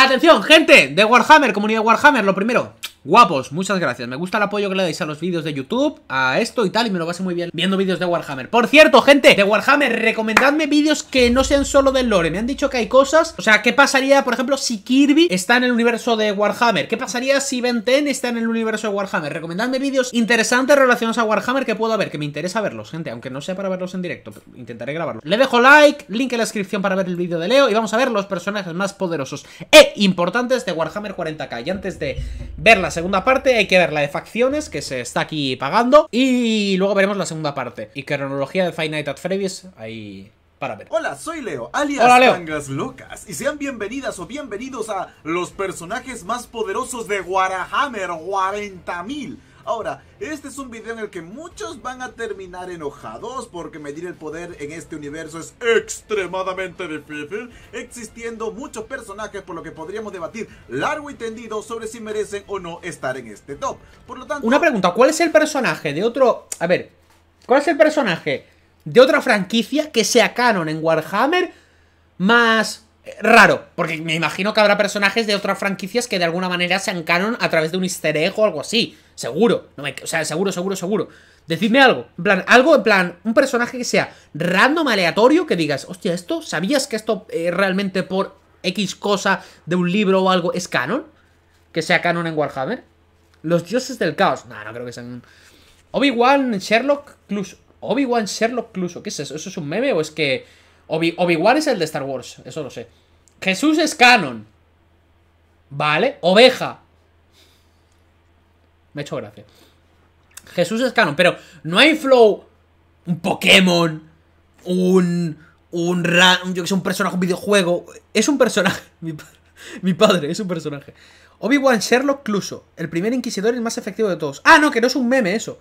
Atención, gente de Warhammer, comunidad Warhammer, lo primero, guapos, muchas gracias. Me gusta el apoyo que le dais a los vídeos de YouTube, a esto y tal, y me lo paso muy bien viendo vídeos de Warhammer. Por cierto, gente de Warhammer, recomendadme vídeos que no sean solo del lore. Me han dicho que hay cosas, o sea, ¿qué pasaría, por ejemplo, si Kirby está en el universo de Warhammer? ¿Qué pasaría si Ben 10 está en el universo de Warhammer? Recomendadme vídeos interesantes relacionados a Warhammer que puedo ver, que me interesa verlos, gente, aunque no sea para verlos en directo, pero intentaré grabarlos. Le dejo like, link en la descripción para ver el vídeo de Leo, y vamos a ver los personajes más poderosos e importantes de Warhammer 40k. Y antes de ver la segunda parte hay que ver la de facciones, que se está aquí pagando, y luego veremos la segunda parte. Y cronología de Five Nights at Freddy's ahí para ver. Hola, soy Leo, alias Hola, Leo. Tangas Locas, y sean bienvenidas o bienvenidos a los personajes más poderosos de Warhammer 40.000. Ahora, este es un video en el que muchos van a terminar enojados porque medir el poder en este universo es extremadamente difícil, existiendo muchos personajes, por lo que podríamos debatir largo y tendido sobre si merecen o no estar en este top. Por lo tanto, una pregunta, ¿cuál es el personaje de otro... A ver, ¿cuál es el personaje de otra franquicia que sea canon en Warhammer más raro? Porque me imagino que habrá personajes de otras franquicias que de alguna manera sean canon a través de un easter egg o algo así. Seguro, o sea, seguro. Decidme algo, en plan, un personaje que sea random, aleatorio, que digas, hostia, ¿esto? ¿Sabías que esto realmente por X cosa de un libro o algo es canon? Que sea canon en Warhammer. Los dioses del caos. No creo que sean... Obi-Wan Sherlock Cluso. Obi-Wan Sherlock Cluso. ¿Qué es eso? ¿Eso es un meme o es que... Obi-Wan es el de Star Wars, eso lo sé. Jesús es canon. Vale, oveja. Me ha hecho gracia. Jesús es canon, pero no hay flow, un Pokémon, yo que sé, un personaje, un videojuego. Es un personaje. Mi padre es un personaje. Obi-Wan Sherlock Cluso, el primer inquisidor y el más efectivo de todos. Ah, no, que no es un meme eso.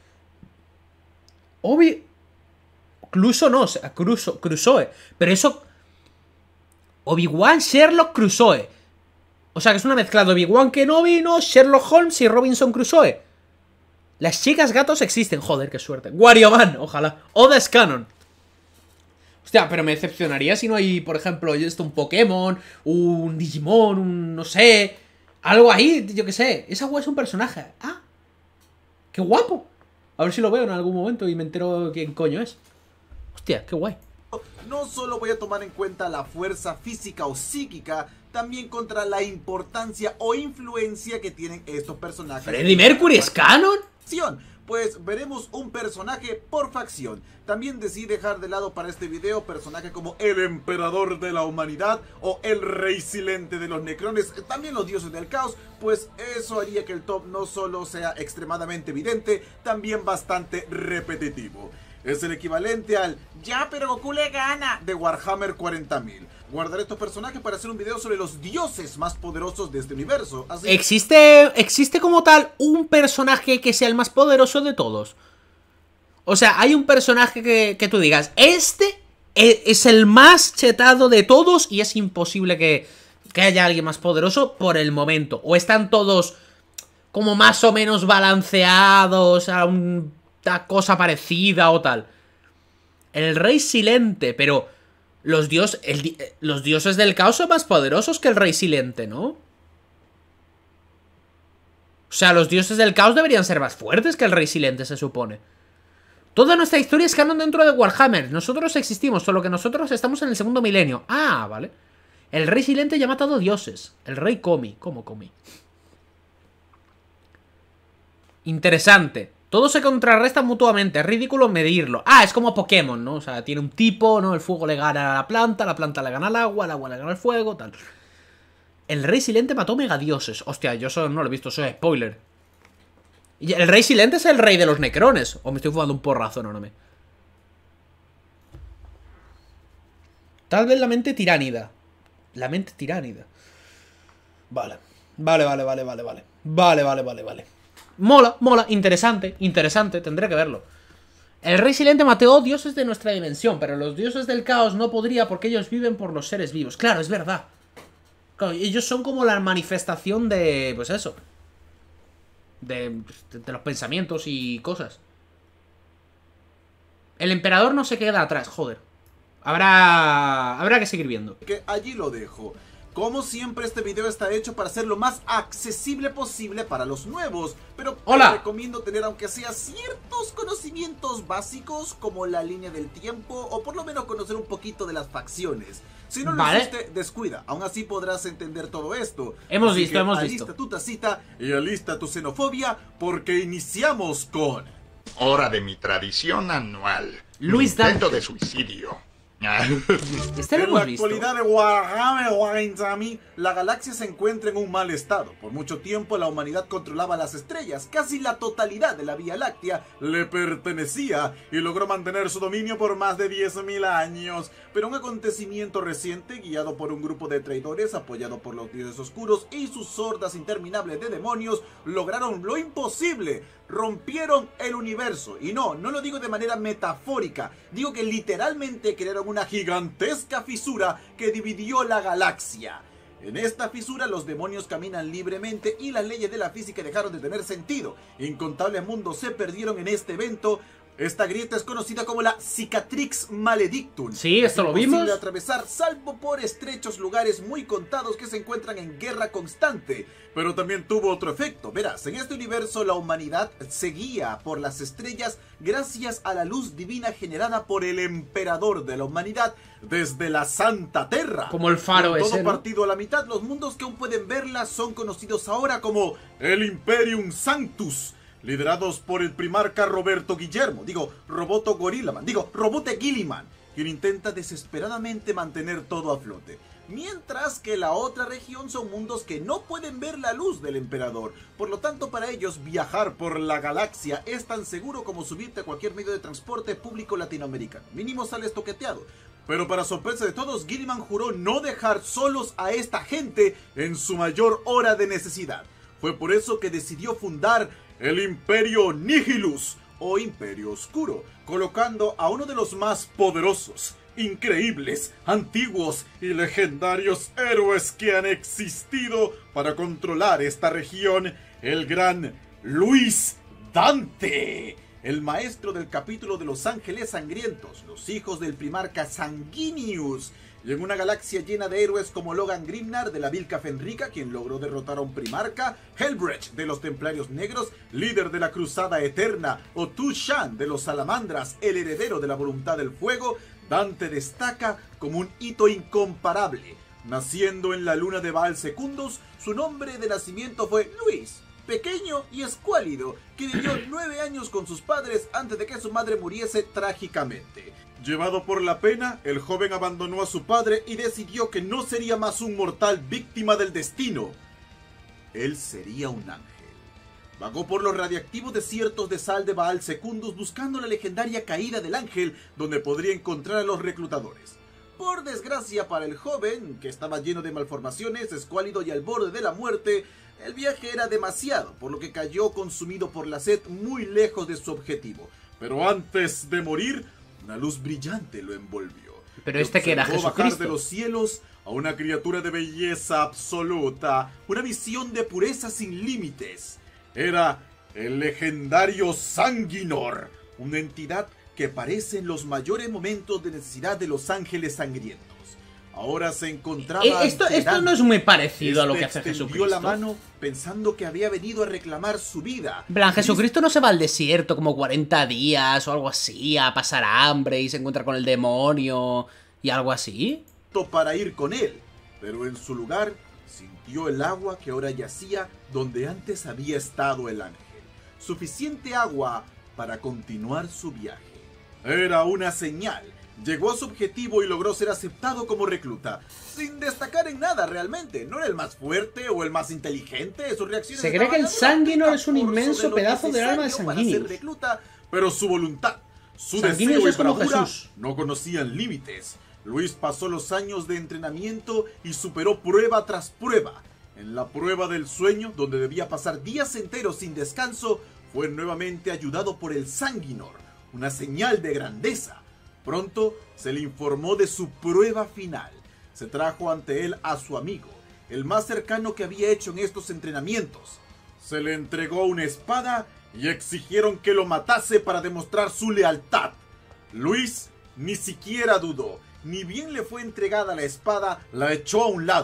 Cluso no, Crusoe. Pero eso... Obi-Wan Sherlock Crusoe. O sea que es una mezcla de Obi-Wan Kenobi, ¿no? Sherlock Holmes y Robinson Crusoe. Las chicas gatos existen. Joder, qué suerte. Warioman, ojalá. Oda es canon. Hostia, pero me decepcionaría si no hay, por ejemplo, un Pokémon, un Digimon, un... no sé... algo ahí, yo qué sé. Esa wea es un personaje. Ah, qué guapo. A ver si lo veo en algún momento y me entero quién coño es. Hostia, qué guay. no solo voy a tomar en cuenta la fuerza física o psíquica, también contra la importancia o influencia que tienen estos personajes. ¿Freddie Mercury es canon? Pues veremos un personaje por facción. También decidí dejar de lado para este video personajes como el emperador de la humanidad o el rey silente de los necrones, también los dioses del caos, pues eso haría que el top no solo sea extremadamente evidente, también bastante repetitivo. Es el equivalente al "ya, pero Goku le gana" de Warhammer 40.000. Guardaré estos personajes para hacer un video sobre los dioses más poderosos de este universo. Así... ¿Existe como tal un personaje que sea el más poderoso de todos? O sea, hay un personaje que tú digas, este es el más chetado de todos y es imposible que haya alguien más poderoso por el momento. O están todos como más o menos balanceados a una cosa parecida o tal. El rey silente, pero... Los dioses del caos son más poderosos que el rey silente, ¿no? O sea, los dioses del caos deberían ser más fuertes que el rey silente, se supone. Toda nuestra historia es canon dentro de Warhammer. Nosotros existimos, solo que nosotros estamos en el segundo milenio. Ah, vale. El rey silente ya ha matado dioses. El rey Komi. ¿Cómo Komi? Interesante. Todo se contrarresta mutuamente, es ridículo medirlo. Ah, es como Pokémon, ¿no? O sea, tiene un tipo, ¿no? El fuego le gana a la planta le gana al agua, el agua le gana al fuego, tal. El rey silente mató megadioses. Hostia, yo eso no lo he visto, eso es spoiler. Y el rey silente es el rey de los necrones. O me estoy fumando un porrazo enorme. Tal vez la mente tiránida. La mente tiránida. Vale. Vale. Mola, interesante, tendré que verlo. El rey silente mató dioses de nuestra dimensión, pero los dioses del caos no podría porque ellos viven por los seres vivos. Claro, es verdad. Claro, ellos son como la manifestación de... pues eso. De los pensamientos y cosas. El emperador no se queda atrás, joder. Habrá que seguir viendo. Que allí lo dejo. Como siempre, este video está hecho para ser lo más accesible posible para los nuevos, pero ¡Hola! te recomiendo tener aunque sea ciertos conocimientos básicos como la línea del tiempo o por lo menos conocer un poquito de las facciones. Si no lo hiciste, descuida, aún así podrás entender todo esto. Hemos Así visto, que hemos alista visto. tu tacita y alista tu xenofobia porque iniciamos con... Hora de mi tradición anual. Luis Intento Dante. de suicidio. Este lo En la hemos visto. actualidad de Warhammer Warhammer, la galaxia se encuentra en un mal estado. Por mucho tiempo la humanidad controlaba las estrellas, casi la totalidad de la Vía Láctea le pertenecía y logró mantener su dominio por más de 10.000 años. Pero un acontecimiento reciente, guiado por un grupo de traidores apoyado por los dioses oscuros y sus hordas interminables de demonios, lograron lo imposible. Rompieron el universo. Y no lo digo de manera metafórica, digo que literalmente crearon una gigantesca fisura que dividió la galaxia. En esta fisura los demonios caminan libremente y las leyes de la física dejaron de tener sentido. Incontables mundos se perdieron en este evento. Esta grieta es conocida como la Cicatrix Maledictum. Sí, esto lo vimos. Es imposible atravesar salvo por estrechos lugares muy contados que se encuentran en guerra constante. Pero también tuvo otro efecto. Verás, en este universo la humanidad se guía por las estrellas gracias a la luz divina generada por el emperador de la humanidad desde la Santa Terra. Como el faro Con ese, todo ¿no? partido a la mitad, los mundos que aún pueden verla son conocidos ahora como el Imperium Sanctus, liderados por el primarca Roboto Guilliman, quien intenta desesperadamente mantener todo a flote. Mientras que la otra región son mundos que no pueden ver la luz del emperador. Por lo tanto, para ellos viajar por la galaxia es tan seguro como subirte a cualquier medio de transporte público latinoamericano. Mínimo sales toqueteado. Pero para sorpresa de todos, Guilliman juró no dejar solos a esta gente en su mayor hora de necesidad. Fue por eso que decidió fundar el Imperio Nihilus, o Imperio Oscuro, colocando a uno de los más poderosos, increíbles, antiguos y legendarios héroes que han existido para controlar esta región, el gran Luis Dante, el maestro del capítulo de los Ángeles Sangrientos, los hijos del primarca Sanguinius. Y en una galaxia llena de héroes como Logan Grimnar de la Vilca Fenrica, quien logró derrotar a un primarca, Helbrecht de los Templarios Negros, líder de la Cruzada Eterna, o Tu Shan de los Salamandras, el heredero de la Voluntad del Fuego, Dante destaca como un hito incomparable. Naciendo en la luna de Baal Secundus, su nombre de nacimiento fue Luis, pequeño y escuálido, que vivió 9 años con sus padres antes de que su madre muriese trágicamente. Llevado por la pena, el joven abandonó a su padre y decidió que no sería más un mortal víctima del destino. Él sería un ángel. Vagó por los radiactivos desiertos de sal de Baal Secundus buscando la legendaria caída del ángel, donde podría encontrar a los reclutadores. Por desgracia para el joven, que estaba lleno de malformaciones, escuálido y al borde de la muerte, el viaje era demasiado, por lo que cayó consumido por la sed muy lejos de su objetivo. Pero antes de morir, una luz brillante lo envolvió. Pero este que era Observó bajar de Jesucristo. los cielos a una criatura de belleza absoluta, una visión de pureza sin límites. Era el legendario Sanguinor, una entidad que aparece en los mayores momentos de necesidad de los ángeles sangrientos. Ahora se encontraba Esto ante no Dante. es muy parecido a lo que Este hace extendió Jesucristo. la mano pensando que había venido a reclamar su vida. En plan, Jesucristo no se va al desierto como 40 días o algo así, a pasar hambre y se encuentra con el demonio y algo así. Para ir con él, pero en su lugar sintió el agua que ahora yacía donde antes había estado el ángel. Suficiente agua para continuar su viaje. Era una señal. Llegó a su objetivo y logró ser aceptado como recluta, sin destacar en nada realmente. No era el más fuerte o el más inteligente, sus reacciones Se cree que el estaban Sanguinor es un por inmenso sobre lo pedazo del alma de necesario para ser Sanguinius. recluta, pero su voluntad, su Sanguinius deseo y es como bravura Jesús. no conocían límites. Luis pasó los años de entrenamiento y superó prueba tras prueba. En la prueba del sueño, donde debía pasar días enteros sin descanso, fue nuevamente ayudado por el Sanguinor, una señal de grandeza. Pronto se le informó de su prueba final. Se trajo ante él a su amigo, el más cercano que había hecho en estos entrenamientos. Se le entregó una espada y exigieron que lo matase para demostrar su lealtad. Luis ni siquiera dudó. Ni bien le fue entregada la espada, la echó a un lado.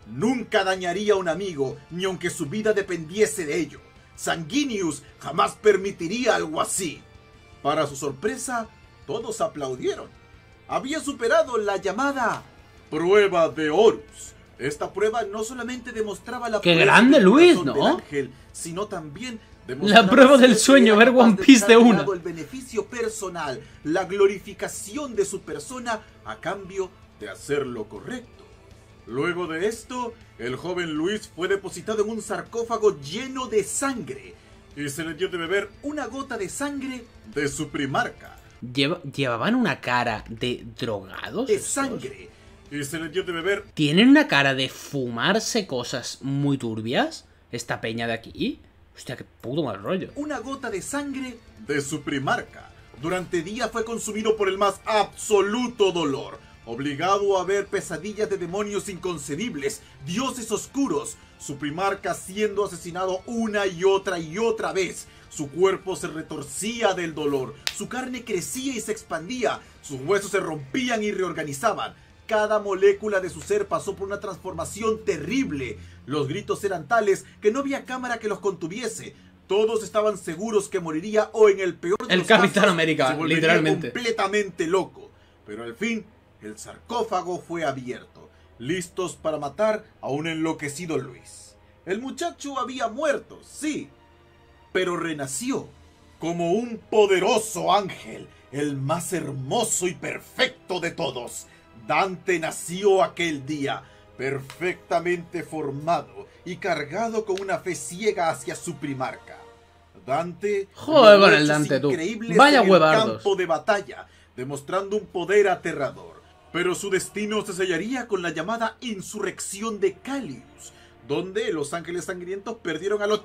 Nunca dañaría a un amigo, ni aunque su vida dependiese de ello. Sanguinius jamás permitiría algo así. Para su sorpresa, todos aplaudieron. Había superado la llamada prueba de Horus. Esta prueba no solamente demostraba la ¡Qué grande, Luis!, ¿no? del ángel, sino también demostraba la prueba del sueño, ver One Piece de una. el beneficio personal, la glorificación de su persona a cambio de hacer lo correcto. Luego de esto, el joven Luis fue depositado en un sarcófago lleno de sangre y se le dio de beber una gota de sangre de su primarca. ¿Llevaban una cara de drogados? De sangre. Y se le dio de beber. ¿Tienen una cara de fumarse cosas muy turbias? ¿Esta peña de aquí? Hostia, qué puto mal rollo. Una gota de sangre de su primarca. Durante días fue consumido por el más absoluto dolor. Obligado a ver pesadillas de demonios inconcebibles, dioses oscuros. Su primarca siendo asesinado una y otra vez. Su cuerpo se retorcía del dolor. Su carne crecía y se expandía. Sus huesos se rompían y reorganizaban. Cada molécula de su ser pasó por una transformación terrible. Los gritos eran tales que no había cámara que los contuviese. Todos estaban seguros que moriría o en el peor de los casos, Capitán América, se volvería literalmente. completamente loco. Pero al fin, el sarcófago fue abierto, listos para matar a un enloquecido Luis. El muchacho había muerto, sí, pero renació como un poderoso ángel, el más hermoso y perfecto de todos. Dante nació aquel día, perfectamente formado y cargado con una fe ciega hacia su primarca. Dante... Joder con el Dante, tú. Vaya huevardos. En el campo de batalla, demostrando un poder aterrador. Pero su destino se sellaría con la llamada insurrección de Callius, donde los ángeles sangrientos perdieron al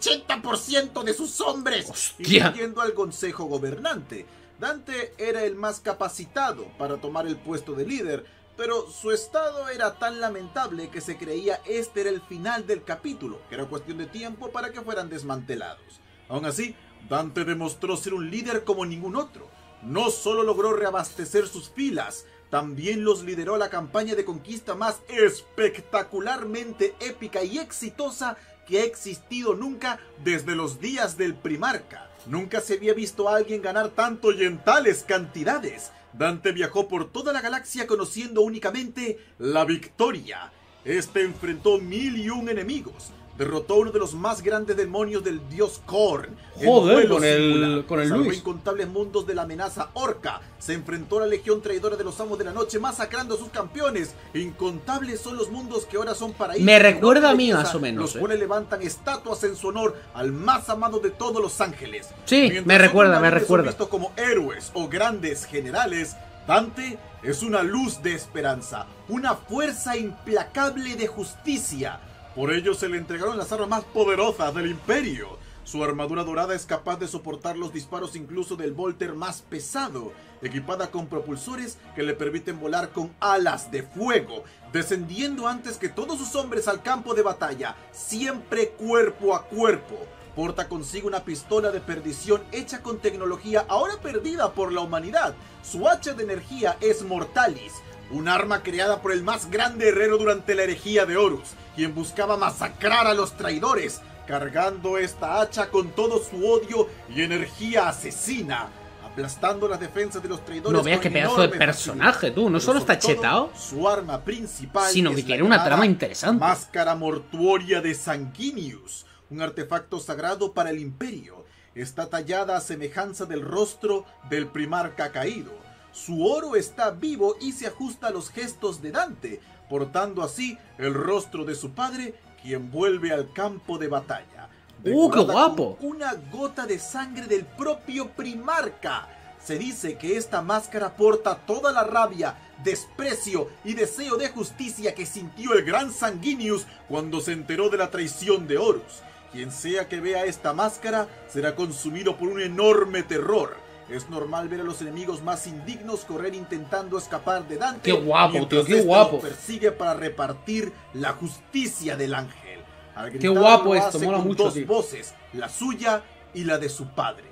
80% de sus hombres, incluyendo al consejo gobernante. Dante era el más capacitado para tomar el puesto de líder, pero su estado era tan lamentable que se creía este era el final del capítulo, que era cuestión de tiempo para que fueran desmantelados. Aún así, Dante demostró ser un líder como ningún otro. No solo logró reabastecer sus filas, también los lideró a la campaña de conquista más espectacularmente épica y exitosa que ha existido nunca desde los días del primarca. Nunca se había visto a alguien ganar tanto y en tales cantidades. Dante viajó por toda la galaxia conociendo únicamente la victoria. Este enfrentó 1001 enemigos. Derrotó a uno de los más grandes demonios del dios Korn. Joder, con el Salvó Luis. incontables mundos de la amenaza orca. Se enfrentó a la legión traidora de los amos de la noche, masacrando a sus campeones. Incontables son los mundos que ahora son paraísos. Me recuerda a mí más o menos. Los cuales levantan estatuas en su honor al más amado de todos los ángeles. Sí, Mientras me recuerda. son vistos como héroes o grandes generales, Dante es una luz de esperanza, una fuerza implacable de justicia. Por ello se le entregaron las armas más poderosas del imperio. Su armadura dorada es capaz de soportar los disparos incluso del Volter más pesado, equipada con propulsores que le permiten volar con alas de fuego, descendiendo antes que todos sus hombres al campo de batalla, siempre cuerpo a cuerpo. Porta consigo una pistola de perdición hecha con tecnología ahora perdida por la humanidad. Su hacha de energía es Mortalis, un arma creada por el más grande herrero durante la herejía de Horus, quien buscaba masacrar a los traidores, cargando esta hacha con todo su odio y energía asesina, aplastando las defensas de los traidores. No veas qué pedazo de personaje, tú. No solo está chetado, su arma principal, sino que tiene una trama interesante. Máscara mortuoria de Sanguinius, un artefacto sagrado para el imperio. Está tallada a semejanza del rostro del primarca caído. Su oro está vivo y se ajusta a los gestos de Dante, portando así el rostro de su padre, quien vuelve al campo de batalla. ¡Qué guapo! Con una gota de sangre del propio primarca. Se dice que esta máscara porta toda la rabia, desprecio y deseo de justicia que sintió el gran Sanguinius cuando se enteró de la traición de Horus. Quien sea que vea esta máscara será consumido por un enorme terror. Es normal ver a los enemigos más indignos correr intentando escapar de Dante. ¡Qué guapo, tío! ¡Qué este guapo! los persigue para repartir la justicia del ángel. Al ¡Qué gritar, guapo lo esto! hace Mola con mucho, dos tío. voces, la suya y la de su padre.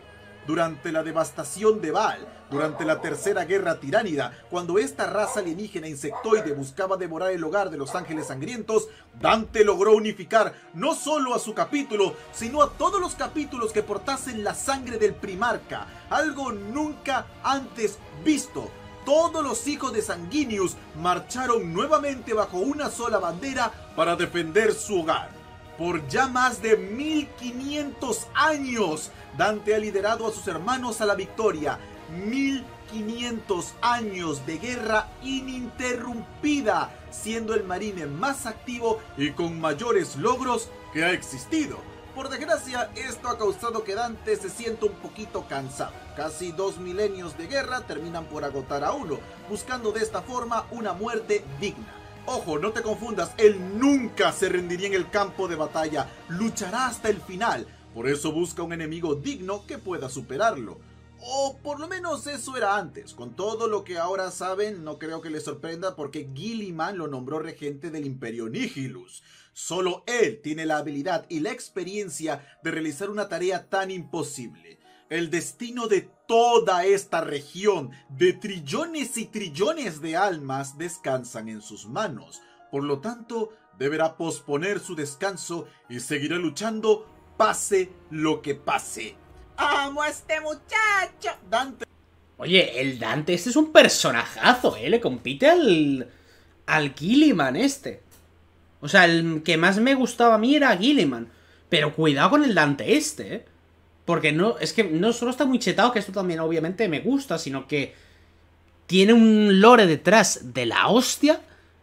durante la devastación de Baal, durante la Tercera Guerra Tiránida, cuando esta raza alienígena insectoide buscaba devorar el hogar de los ángeles sangrientos, Dante logró unificar no solo a su capítulo, sino a todos los capítulos que portasen la sangre del Primarca, algo nunca antes visto. Todos los hijos de Sanguinius marcharon nuevamente bajo una sola bandera para defender su hogar. Por ya más de 1500 años, Dante ha liderado a sus hermanos a la victoria. 1500 años de guerra ininterrumpida, siendo el marine más activo y con mayores logros que ha existido. Por desgracia, esto ha causado que Dante se sienta un poquito cansado. Casi 2 milenios de guerra terminan por agotar a uno, buscando de esta forma una muerte digna. Ojo, no te confundas, él nunca se rendiría en el campo de batalla, luchará hasta el final. Por eso busca un enemigo digno que pueda superarlo. O por lo menos eso era antes. Con todo lo que ahora saben, no creo que les sorprenda porque Guilliman lo nombró regente del Imperio Nihilus. Solo él tiene la habilidad y la experiencia de realizar una tarea tan imposible. El destino de toda esta región, de trillones y trillones de almas, descansan en sus manos. Por lo tanto, deberá posponer su descanso y seguirá luchando, pase lo que pase. ¡Amo a este muchacho! Dante. Oye, el Dante este es un personajazo, le compite al Guilliman este. O sea, el que más me gustaba a mí era Guilliman. Pero cuidado con el Dante este, porque no, es que no solo está muy chetado, que esto también obviamente me gusta, sino que tiene un lore detrás de la hostia.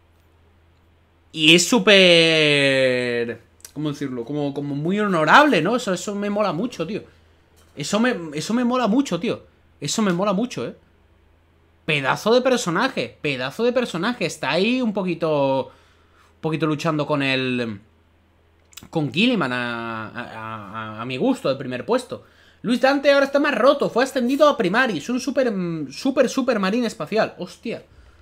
Y es súper... ¿cómo decirlo? Como muy honorable, ¿no? Eso me mola mucho, tío. Eso me mola mucho, tío. Eso me mola mucho, Pedazo de personaje. Pedazo de personaje. Está ahí un poquito luchando con con Guilliman a mi gusto, de primer puesto. Luis Dante ahora está más roto. Fue ascendido a Primaris. Un super marine espacial. Hostia.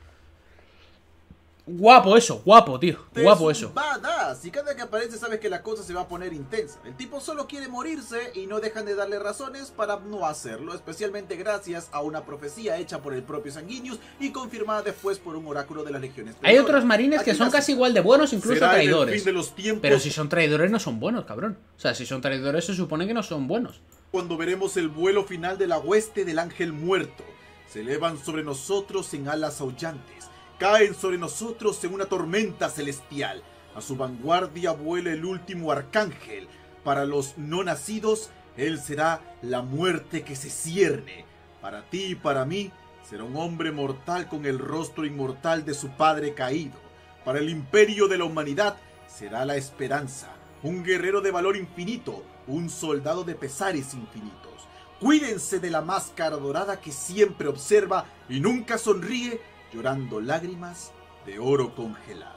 Guapo eso, guapo, tío. Guapo eso. Badass. Y cada que aparece sabes que la cosa se va a poner intensa. El tipo solo quiere morirse y no dejan de darle razones para no hacerlo, especialmente gracias a una profecía hecha por el propio Sanguinius y confirmada después por un oráculo de las legiones. Hay otros marines que son casi igual de buenos, incluso traidores. Fin de los tiempos. Pero si son traidores no son buenos, cabrón. O sea, si son traidores se supone que no son buenos. Cuando veremos el vuelo final de la hueste del ángel muerto. Se elevan sobre nosotros en alas aullantes. Caen sobre nosotros en una tormenta celestial. A su vanguardia vuela el último arcángel. Para los no nacidos, él será la muerte que se cierne. Para ti y para mí, será un hombre mortal con el rostro inmortal de su padre caído. Para el imperio de la humanidad, será la esperanza. Un guerrero de valor infinito, un soldado de pesares infinitos. Cuídense de la máscara dorada que siempre observa y nunca sonríe, llorando lágrimas de oro congelado.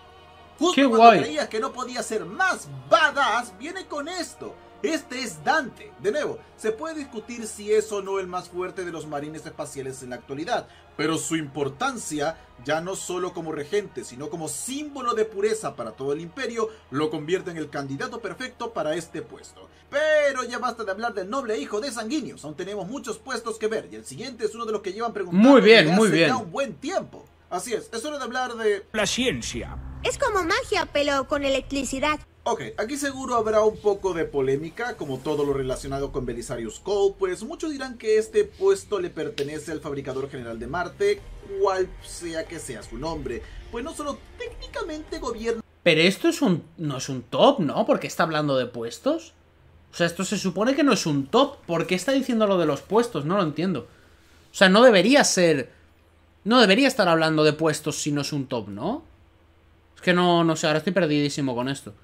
Justo ¡Qué cuando guay! creías que no podía ser más badass, viene con esto. Este es Dante. De nuevo, se puede discutir si es o no el más fuerte de los marines espaciales en la actualidad, pero su importancia, ya no solo como regente, sino como símbolo de pureza para todo el imperio, lo convierte en el candidato perfecto para este puesto. Pero ya basta de hablar del noble hijo de Sanguinius, aún tenemos muchos puestos que ver, y el siguiente es uno de los que llevan preguntando Muy bien, desde muy hace bien. ya un buen tiempo. Así es hora de hablar de... La ciencia. Es como magia, pero con electricidad. Ok, aquí seguro habrá un poco de polémica, como todo lo relacionado con Belisarius Cawl, pues muchos dirán que este puesto le pertenece al fabricador general de Marte, cual sea que sea su nombre, pues no solo técnicamente gobierna... Pero esto no es un top, ¿no? ¿Por qué está hablando de puestos? O sea, esto se supone que no es un top. ¿Por qué está diciendo lo de los puestos? No lo entiendo. O sea, no debería ser... No debería estar hablando de puestos si no es un top, ¿no? Es que no sé, ahora estoy perdidísimo con esto.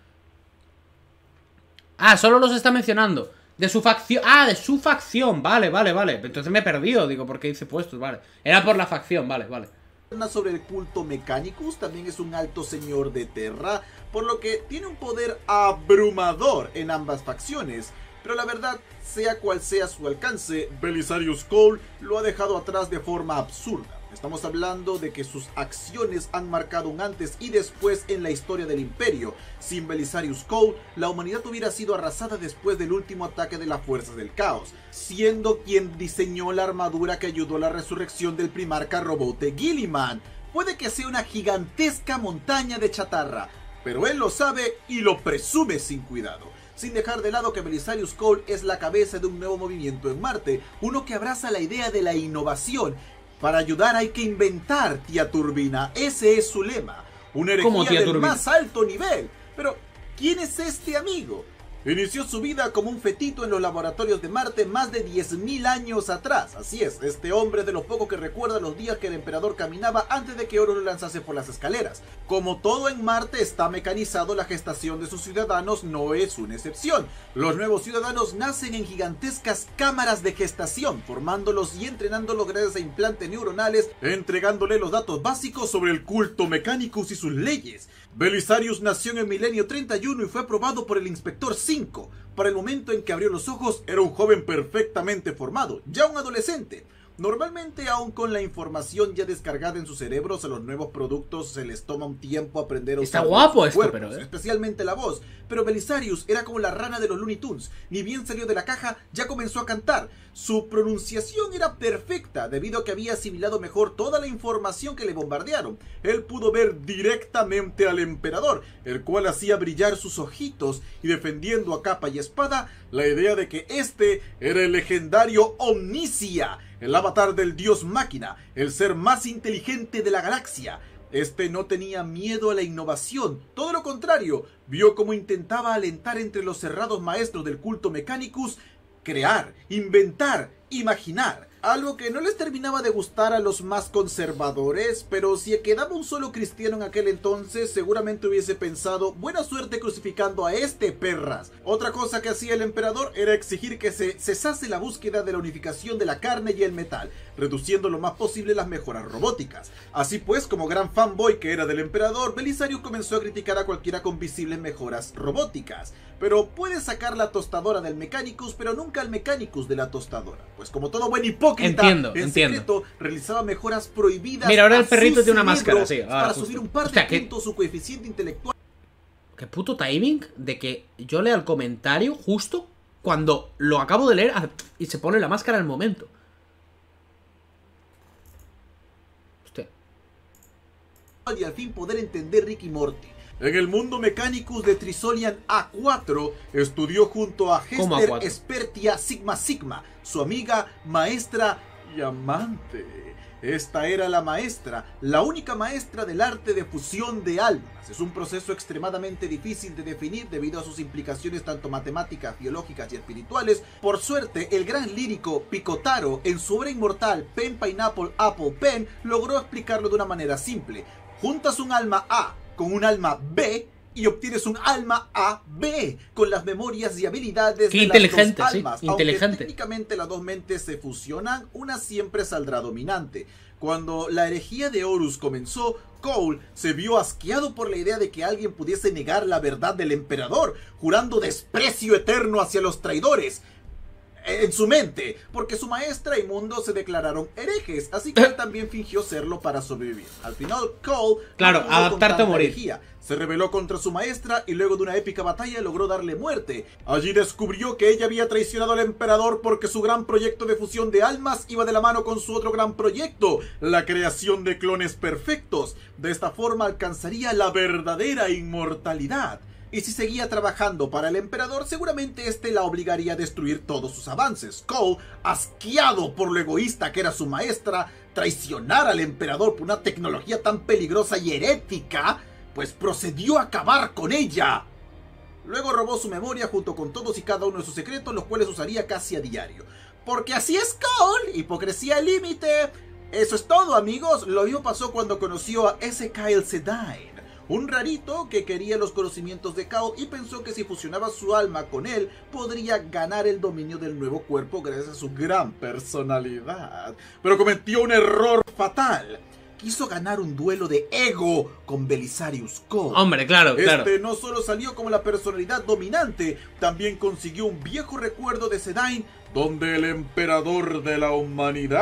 Ah, solo los está mencionando. De su facción. Ah, de su facción. Vale. Entonces me he perdido. Digo, ¿por qué dice puestos? Vale. Era por la facción, vale. sobre el culto Mechanicus, también es un alto señor de Terra, por lo que tiene un poder abrumador en ambas facciones. Pero la verdad, sea cual sea su alcance, Belisarius Cawl lo ha dejado atrás de forma absurda. Estamos hablando de que sus acciones han marcado un antes y después en la historia del Imperio. Sin Belisarius Cole, la humanidad hubiera sido arrasada después del último ataque de las fuerzas del caos, siendo quien diseñó la armadura que ayudó a la resurrección del primarca Roboute Guilliman. Puede que sea una gigantesca montaña de chatarra, pero él lo sabe y lo presume sin cuidado. Sin dejar de lado que Belisarius Cole es la cabeza de un nuevo movimiento en Marte, uno que abraza la idea de la innovación. Para ayudar hay que inventar, tía Turbina. Ese es su lema. Una herejía del más alto nivel. Pero, ¿quién es este amigo? Inició su vida como un fetito en los laboratorios de Marte más de 10.000 años atrás. Así es, este hombre es de los pocos que recuerda los días que el emperador caminaba antes de que Horus lo lanzase por las escaleras. Como todo en Marte está mecanizado, la gestación de sus ciudadanos no es una excepción. Los nuevos ciudadanos nacen en gigantescas cámaras de gestación, formándolos y entrenándolos gracias a implantes neuronales, entregándole los datos básicos sobre el culto Mechanicus y sus leyes. Belisarius nació en el milenio 31 y fue aprobado por el Inspector 5. Para el momento en que abrió los ojos, era un joven perfectamente formado, ya un adolescente. Normalmente, aún con la información ya descargada en sus cerebros, a los nuevos productos se les toma un tiempo aprender a usar. Está guapo esto, cuerpos, pero especialmente la voz. Pero Belisarius era como la rana de los Looney Tunes. Ni bien salió de la caja, ya comenzó a cantar. Su pronunciación era perfecta, debido a que había asimilado mejor toda la información que le bombardearon. Él pudo ver directamente al emperador, el cual hacía brillar sus ojitos y defendiendo a capa y espada la idea de que este era el legendario Omnicia, el avatar del dios máquina, el ser más inteligente de la galaxia. Este no tenía miedo a la innovación, todo lo contrario, vio cómo intentaba alentar entre los cerrados maestros del culto Mechanicus, crear, inventar, imaginar. Algo que no les terminaba de gustar a los más conservadores, pero si quedaba un solo cristiano en aquel entonces, seguramente hubiese pensado, buena suerte crucificando a este perras. Otra cosa que hacía el emperador era exigir que se cesase la búsqueda de la unificación de la carne y el metal, reduciendo lo más posible las mejoras robóticas. Así pues, como gran fanboy que era del emperador, Belisarius comenzó a criticar a cualquiera con visibles mejoras robóticas. Pero puedes sacar la tostadora del Mechanicus, pero nunca el Mechanicus de la tostadora. Pues como todo buen hipócrita, en secreto realizaba mejoras prohibidas. Mira, ahora el perrito tiene una máscara, sí. Para subir un par de puntos su coeficiente intelectual. Qué puto timing de que yo lea el comentario justo cuando lo acabo de leer y se pone la máscara al momento. Hostia. Y al fin poder entender Rick y Morty. En el mundo Mechanicus de Trisolian A4, estudió junto a Hester Espertia Sigma Sigma, su amiga, maestra y amante. Esta era la maestra, la única maestra del arte de fusión de almas. Es un proceso extremadamente difícil de definir debido a sus implicaciones tanto matemáticas, biológicas y espirituales. Por suerte, el gran lírico Picotaro, en su obra inmortal Pen Pineapple Apple Pen, logró explicarlo de una manera simple. Juntas un alma A con un alma B y obtienes un alma AB con las memorias y habilidades de las dos almas. Aunque técnicamente las dos mentes se fusionan, una siempre saldrá dominante. Cuando la herejía de Horus comenzó, Cole se vio asqueado por la idea de que alguien pudiese negar la verdad del emperador, jurando desprecio eterno hacia los traidores. En su mente, porque su maestra y mundo se declararon herejes, así que él también fingió serlo para sobrevivir. Al final, Cole, claro, adaptarte a morir, se rebeló contra su maestra y luego de una épica batalla logró darle muerte. Allí descubrió que ella había traicionado al emperador porque su gran proyecto de fusión de almas iba de la mano con su otro gran proyecto, la creación de clones perfectos. De esta forma alcanzaría la verdadera inmortalidad. Y si seguía trabajando para el emperador, seguramente este la obligaría a destruir todos sus avances. Cole, asqueado por lo egoísta que era su maestra, traicionar al emperador por una tecnología tan peligrosa y herética, pues procedió a acabar con ella. Luego robó su memoria junto con todos y cada uno de sus secretos, los cuales usaría casi a diario. Porque así es Cole, hipocresía al límite. Eso es todo, amigos. Lo mismo pasó cuando conoció a ese Kyle Sedine, un rarito que quería los conocimientos de Cole y pensó que si fusionaba su alma con él, podría ganar el dominio del nuevo cuerpo gracias a su gran personalidad. Pero cometió un error fatal. Quiso ganar un duelo de ego con Belisarius Cole. Hombre, claro. No solo salió como la personalidad dominante, también consiguió un viejo recuerdo de Sedine, donde el emperador de la humanidad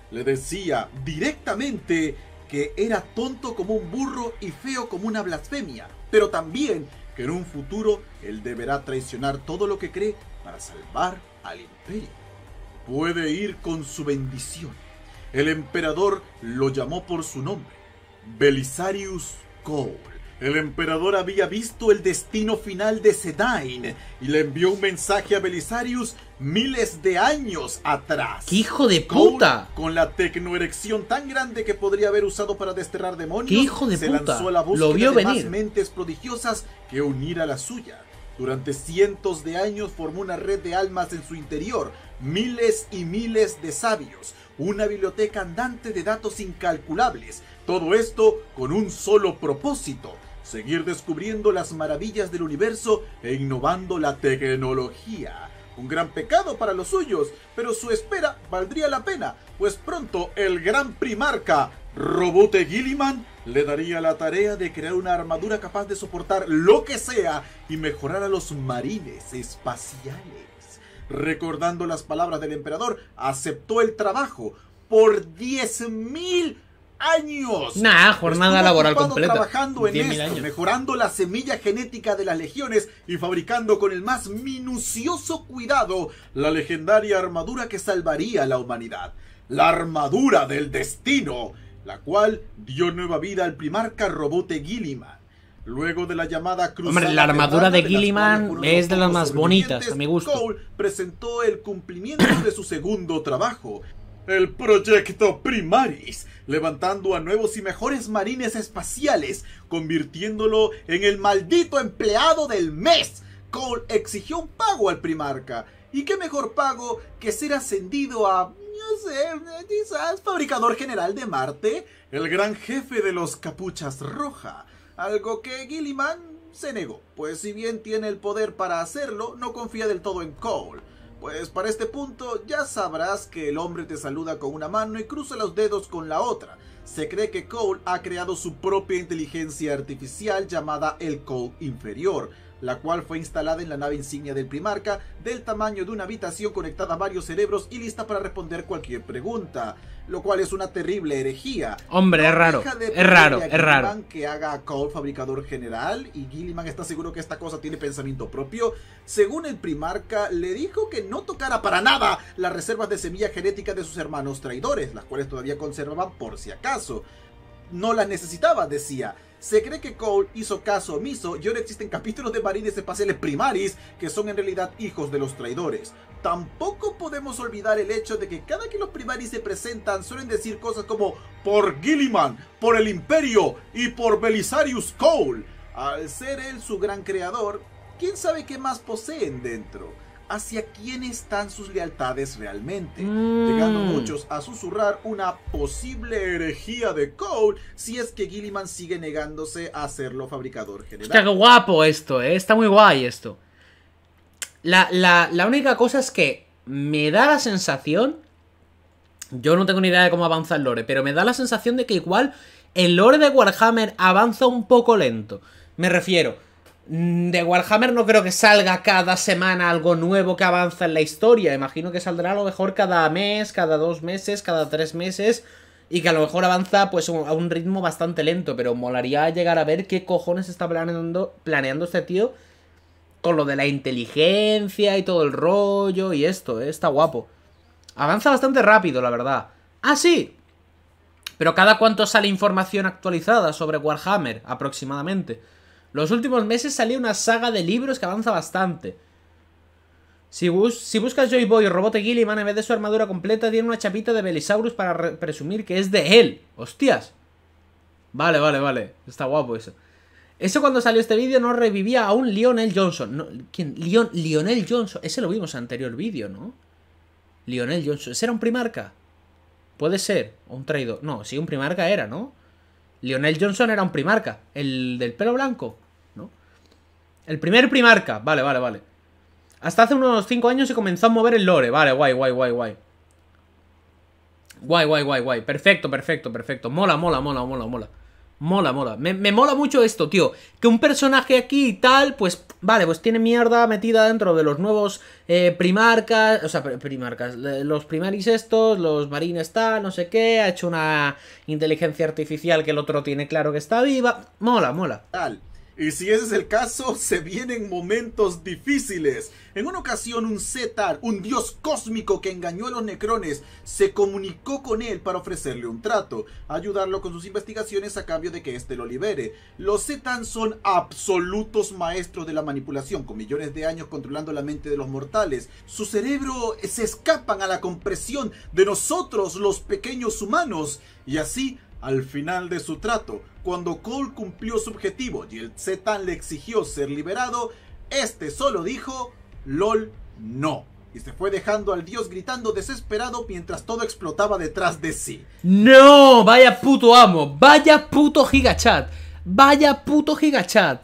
le decía directamente que era tonto como un burro y feo como una blasfemia, pero también que en un futuro él deberá traicionar todo lo que cree para salvar al imperio. Puede ir con su bendición. El emperador lo llamó por su nombre, Belisarius Cole. El emperador había visto el destino final de Sedain y le envió un mensaje a Belisarius miles de años atrás. ¡Qué hijo de puta! Cole, con la tecnoerección tan grande que podría haber usado para desterrar demonios, ¡Qué hijo de se puta! lanzó a la búsqueda Lo vio de venir. más mentes prodigiosas que unir a la suya. Durante cientos de años formó una red de almas en su interior, miles y miles de sabios, una biblioteca andante de datos incalculables. Todo esto con un solo propósito: seguir descubriendo las maravillas del universo e innovando la tecnología. Un gran pecado para los suyos, pero su espera valdría la pena, pues pronto el gran primarca Roboute Guilliman le daría la tarea de crear una armadura capaz de soportar lo que sea y mejorar a los marines espaciales. Recordando las palabras del emperador, aceptó el trabajo por 10.000 años. Nah, jornada Estuvo laboral ocupado completa. trabajando en 10.000 esto, años. mejorando la semilla genética de las legiones y fabricando con el más minucioso cuidado la legendaria armadura que salvaría a la humanidad. La armadura del destino, la cual dio nueva vida al primarca Roboute Guilliman. Luego de la llamada cruzada. Hombre, la armadura de las Guilliman cuales fueron es los de las pocos más bonitas, sobrevivientes, a mi gusto. Cole presentó el cumplimiento de su segundo trabajo, el Proyecto Primaris, levantando a nuevos y mejores marines espaciales, convirtiéndolo en el maldito empleado del mes. Cole exigió un pago al primarca, y qué mejor pago que ser ascendido a, no sé, quizás fabricador general de Marte, el gran jefe de los Capuchas Roja, algo que Guilliman se negó, pues si bien tiene el poder para hacerlo, no confía del todo en Cole. Pues para este punto ya sabrás que el hombre te saluda con una mano y cruza los dedos con la otra. Se cree que Cole ha creado su propia inteligencia artificial llamada el Cole Inferior, la cual fue instalada en la nave insignia del primarca, del tamaño de una habitación conectada a varios cerebros y lista para responder cualquier pregunta, lo cual es una terrible herejía. Hombre, No es raro, deja de es raro, pedirle a es raro. Guilliman que haga a Cole fabricador general, y Guilliman está seguro que esta cosa tiene pensamiento propio. Según el primarca, le dijo que no tocara para nada las reservas de semilla genética de sus hermanos traidores, las cuales todavía conservaban por si acaso. No las necesitaba, decía. Se cree que Cole hizo caso omiso y ahora existen capítulos de marines espaciales primaris que son en realidad hijos de los traidores. Tampoco podemos olvidar el hecho de que cada que los primaris se presentan suelen decir cosas como por Guilliman, por el Imperio y por Belisarius Cole. Al ser él su gran creador, ¿quién sabe qué más poseen dentro? ¿Hacia quién están sus lealtades realmente? Llegando muchos a susurrar una posible herejía de Cole si es que Guilliman sigue negándose a hacerlo fabricador general. Hostia, qué guapo esto, está muy guay esto. La única cosa es que me da la sensación, yo no tengo ni idea de cómo avanza el lore, pero me da la sensación de que igual el lore de Warhammer avanza un poco lento. Me refiero, de Warhammer no creo que salga cada semana algo nuevo que avanza en la historia. Imagino que saldrá a lo mejor cada mes, cada 2 meses, cada 3 meses, y que a lo mejor avanza pues a un ritmo bastante lento. Pero molaría llegar a ver qué cojones está planeando este tío con lo de la inteligencia y todo el rollo y esto, está guapo. Avanza bastante rápido, la verdad. ¡Ah, sí! Pero ¿cada cuánto sale información actualizada sobre Warhammer, aproximadamente? Los últimos meses salía una saga de libros que avanza bastante. Si buscas Joy Boy o Roboute Guilliman, en vez de su armadura completa, tiene una chapita de Belisaurus para presumir que es de él. ¡Hostias! Vale. Está guapo eso. Eso cuando salió este vídeo no revivía a un Lionel Johnson. No, ¿quién? Lionel Johnson. Ese lo vimos en el anterior vídeo, ¿no? Lionel Johnson. ¿Ese era un primarca? Puede ser. O un traidor. No, sí, un primarca era, ¿no? Lionel Johnson era un primarca. El del pelo blanco, ¿no? El primer primarca. Vale. Hasta hace unos 5 años se comenzó a mover el lore. Vale, guay. Guay. Perfecto. Mola. Mola, mola. Me mola mucho esto, tío. Que un personaje aquí y tal, pues, vale, pues tiene mierda metida dentro de los nuevos primarcas. O sea, primarcas. Los primaris estos, los marines tal, no sé qué. Ha hecho una inteligencia artificial que el otro tiene claro que está viva. Mola, mola. Y si ese es el caso, se vienen momentos difíciles. En una ocasión un Zetan, un dios cósmico que engañó a los Necrones, se comunicó con él para ofrecerle un trato, ayudarlo con sus investigaciones a cambio de que éste lo libere. Los Zetan son absolutos maestros de la manipulación, con millones de años controlando la mente de los mortales. Su cerebro se escapan a la compresión de nosotros, los pequeños humanos, y así, al final de su trato, cuando Cole cumplió su objetivo y el Zetan le exigió ser liberado, este solo dijo, LOL, no. Y se fue dejando al dios gritando desesperado mientras todo explotaba detrás de sí. ¡No! ¡Vaya puto amo! ¡Vaya puto gigachat! ¡Vaya puto gigachat!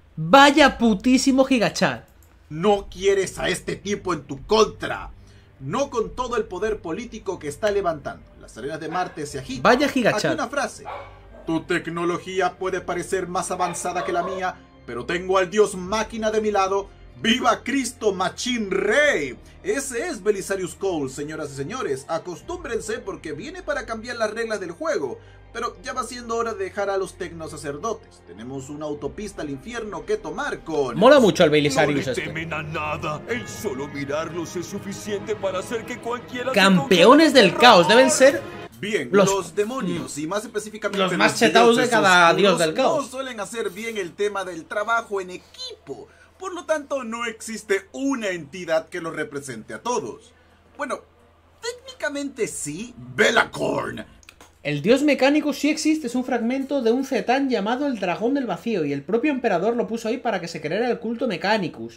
¡Vaya putísimo gigachat! No quieres a este tipo en tu contra. No con todo el poder político que está levantando. Las arenas de Marte se agitan. Vaya gigachat. Aquí una frase. Tu tecnología puede parecer más avanzada que la mía, pero tengo al dios máquina de mi lado. ¡Viva Cristo Machine Rey! Ese es Belisarius Cole, señoras y señores. Acostúmbrense porque viene para cambiar las reglas del juego. Pero ya va siendo hora de dejar a los tecnosacerdotes. Tenemos una autopista al infierno que tomar con... Mola mucho el Belisarius No le temen a nada. El solo mirarlos es suficiente para hacer que cualquiera... Campeones del caos. Deben ser... Bien, los demonios, y más específicamente los más chetados de cada oscuros, dios del caos, no suelen hacer bien el tema del trabajo en equipo. Por lo tanto, no existe una entidad que los represente a todos. Bueno, técnicamente sí, Be'lakor. El dios mecánico sí existe, es un fragmento de un Zetan llamado el Dragón del Vacío, y el propio emperador lo puso ahí para que se creara el culto Mechanicus.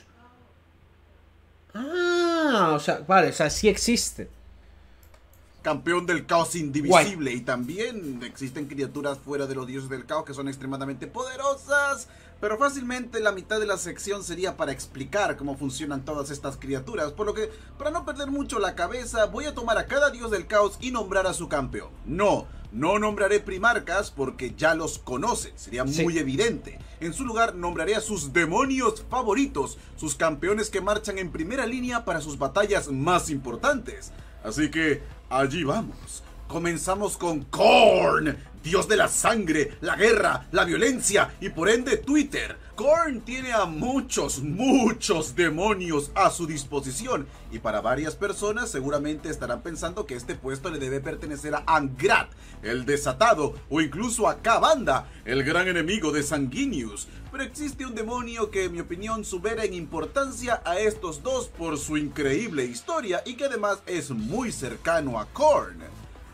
Ah, o sea, vale, o sea, sí existe. Campeón del caos indivisible. Guay. Y también existen criaturas fuera de los dioses del caos que son extremadamente poderosas. Pero fácilmente la mitad de la sección sería para explicar cómo funcionan todas estas criaturas. Por lo que, para no perder mucho la cabeza, voy a tomar a cada dios del caos y nombrar a su campeón. No nombraré primarcas porque ya los conocen, sería muy evidente. En su lugar nombraré a sus demonios favoritos, sus campeones que marchan en primera línea para sus batallas más importantes. Así que, allí vamos. Comenzamos con Khorne, dios de la sangre, la guerra, la violencia y por ende Twitter. Khorne tiene a muchos demonios a su disposición y para varias personas seguramente estarán pensando que este puesto le debe pertenecer a Angrat, el desatado, o incluso a Ka'Bandha, el gran enemigo de Sanguinius. Pero existe un demonio que en mi opinión supera en importancia a estos dos por su increíble historia y que además es muy cercano a Khorne.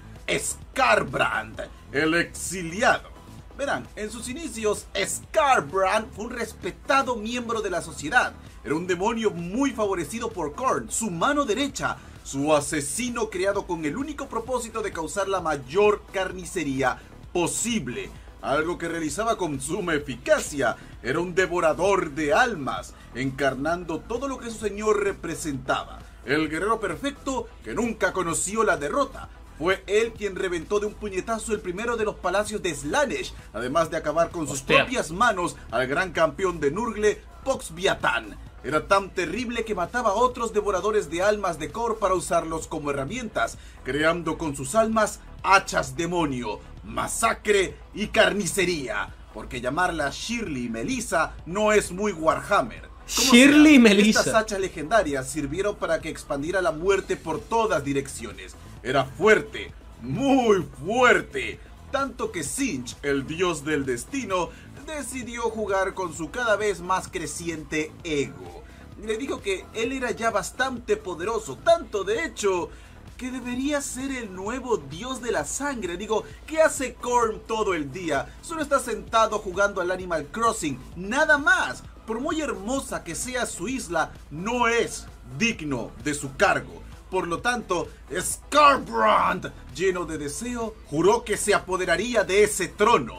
Skarbrand, el exiliado. Verán, en sus inicios, Skarbrand fue un respetado miembro de la sociedad. Era un demonio muy favorecido por Khorne, su mano derecha, su asesino creado con el único propósito de causar la mayor carnicería posible. Algo que realizaba con suma eficacia. Era un devorador de almas, encarnando todo lo que su señor representaba. El guerrero perfecto que nunca conoció la derrota. Fue él quien reventó de un puñetazo el primero de los palacios de Slaanesh, además de acabar con sus propias manos al gran campeón de Nurgle, Poxviatán. Era tan terrible que mataba a otros devoradores de almas de Khorne para usarlos como herramientas, creando con sus almas hachas demonio, masacre y carnicería. Porque llamarla Shirley y Melissa no es muy Warhammer. Shirley y Melissa. Estas hachas legendarias sirvieron para que expandiera la muerte por todas direcciones. Era fuerte, muy fuerte, tanto que Tzeentch, el dios del destino, decidió jugar con su cada vez más creciente ego. Le dijo que él era ya bastante poderoso, tanto de hecho que debería ser el nuevo dios de la sangre. Digo, ¿qué hace Khorne todo el día? Solo está sentado jugando al Animal Crossing, nada más. Por muy hermosa que sea su isla, no es digno de su cargo. Por lo tanto, Skarbrand, lleno de deseo, juró que se apoderaría de ese trono.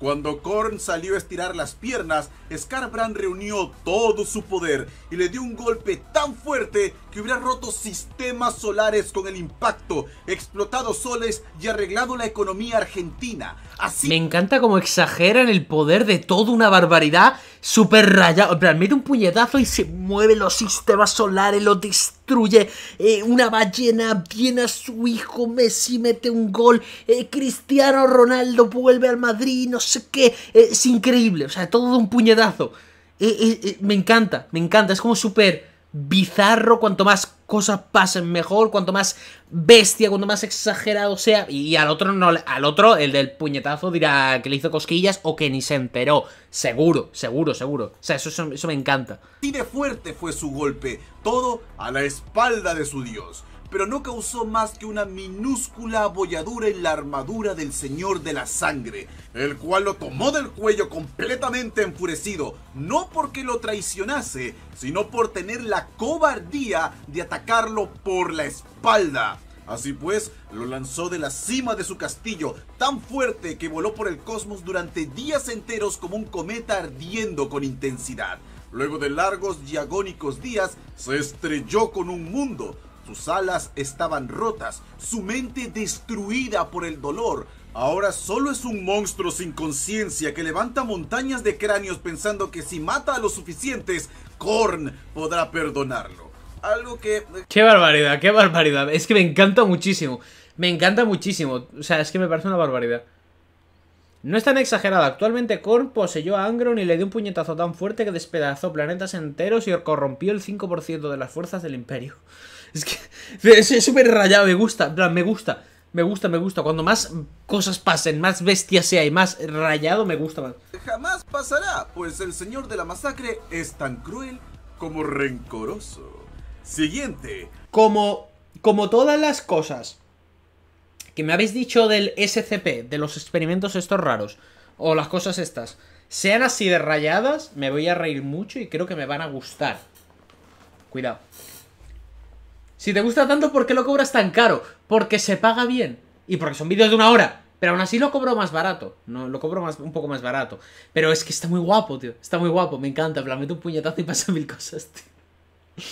Cuando Korn salió a estirar las piernas, Skarbrand reunió todo su poder y le dio un golpe tan fuerte que hubiera roto sistemas solares con el impacto, explotado soles y arreglado la economía argentina. Así... Me encanta cómo exageran el poder de toda una barbaridad súper rayado. En plan, mete un puñetazo y se mueven los sistemas solares, los destruye. Una ballena viene a su hijo, Messi mete un gol, Cristiano Ronaldo vuelve al Madrid, no sé qué. Es increíble, o sea, todo de un puñetazo. Me encanta, es como súper bizarro. Cuanto más cosas pasen mejor, cuanto más bestia, cuanto más exagerado sea. Y al otro, no, al otro, el del puñetazo, dirá que le hizo cosquillas o que ni se enteró. Seguro. O sea, eso me encanta. Así de fuerte fue su golpe, todo a la espalda de su dios. Pero no causó más que una minúscula abolladura en la armadura del Señor de la Sangre, el cual lo tomó del cuello completamente enfurecido, no porque lo traicionase, sino por tener la cobardía de atacarlo por la espalda. Así pues, lo lanzó de la cima de su castillo, tan fuerte que voló por el cosmos durante días enteros como un cometa ardiendo con intensidad. Luego de largos y agónicos días, se estrelló con un mundo. Sus alas estaban rotas, su mente destruida por el dolor. Ahora solo es un monstruo sin conciencia que levanta montañas de cráneos pensando que si mata a los suficientes, Korn podrá perdonarlo. Algo que... ¡Qué barbaridad! Es que me encanta muchísimo. O sea, es que me parece una barbaridad. No es tan exagerado. Actualmente Korn poseyó a Angron y le dio un puñetazo tan fuerte que despedazó planetas enteros y corrompió el 5% de las fuerzas del Imperio. Es que es súper rayado, me gusta. En plan, me gusta. Cuando más cosas pasen, más bestia sea y más rayado, me gusta más. Jamás pasará, pues el Señor de la Masacre es tan cruel como rencoroso. Siguiente. Como todas las cosas que me habéis dicho del SCP, de los experimentos estos raros, o las cosas estas, sean así de rayadas, me voy a reír mucho y creo que me van a gustar. Cuidado. Si te gusta tanto, ¿por qué lo cobras tan caro? Porque se paga bien. Y porque son vídeos de 1 hora. Pero aún así lo cobro más barato. No, lo cobro un poco más barato. Pero es que está muy guapo, tío. Está muy guapo, me encanta. En plan, meto un puñetazo y pasa 1000 cosas, tío.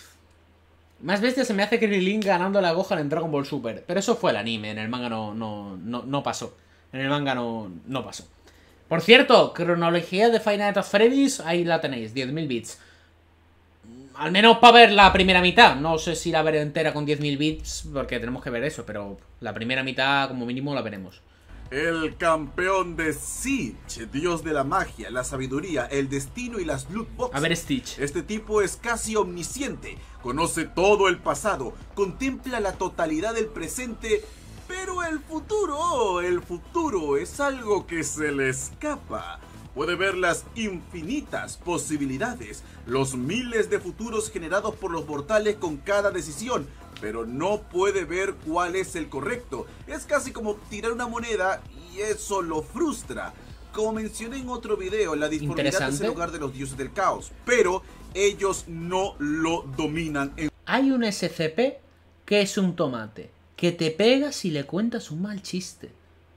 Más bestia se me hace Krillin ganando la Gohan en Dragon Ball Super. Pero eso fue el anime. En el manga no pasó. En el manga no pasó. Por cierto, cronología de Five Nights at Freddy's. Ahí la tenéis, 10.000 bits. Al menos para ver la primera mitad. No sé si la veré entera con 10.000 bits, porque tenemos que ver eso, pero la primera mitad como mínimo la veremos. El campeón de Siege, dios de la magia, la sabiduría, el destino y las loot boxes. A ver, Stitch. Este tipo es casi omnisciente, conoce todo el pasado, contempla la totalidad del presente, pero el futuro es algo que se le escapa. Puede ver las infinitas posibilidades, los miles de futuros generados por los mortales con cada decisión, pero no puede ver cuál es el correcto. Es casi como tirar una moneda y eso lo frustra. Como mencioné en otro video, la disformidad es el hogar de los dioses del caos, pero ellos no lo dominan. Hay un SCP que es un tomate, que te pega si le cuentas un mal chiste.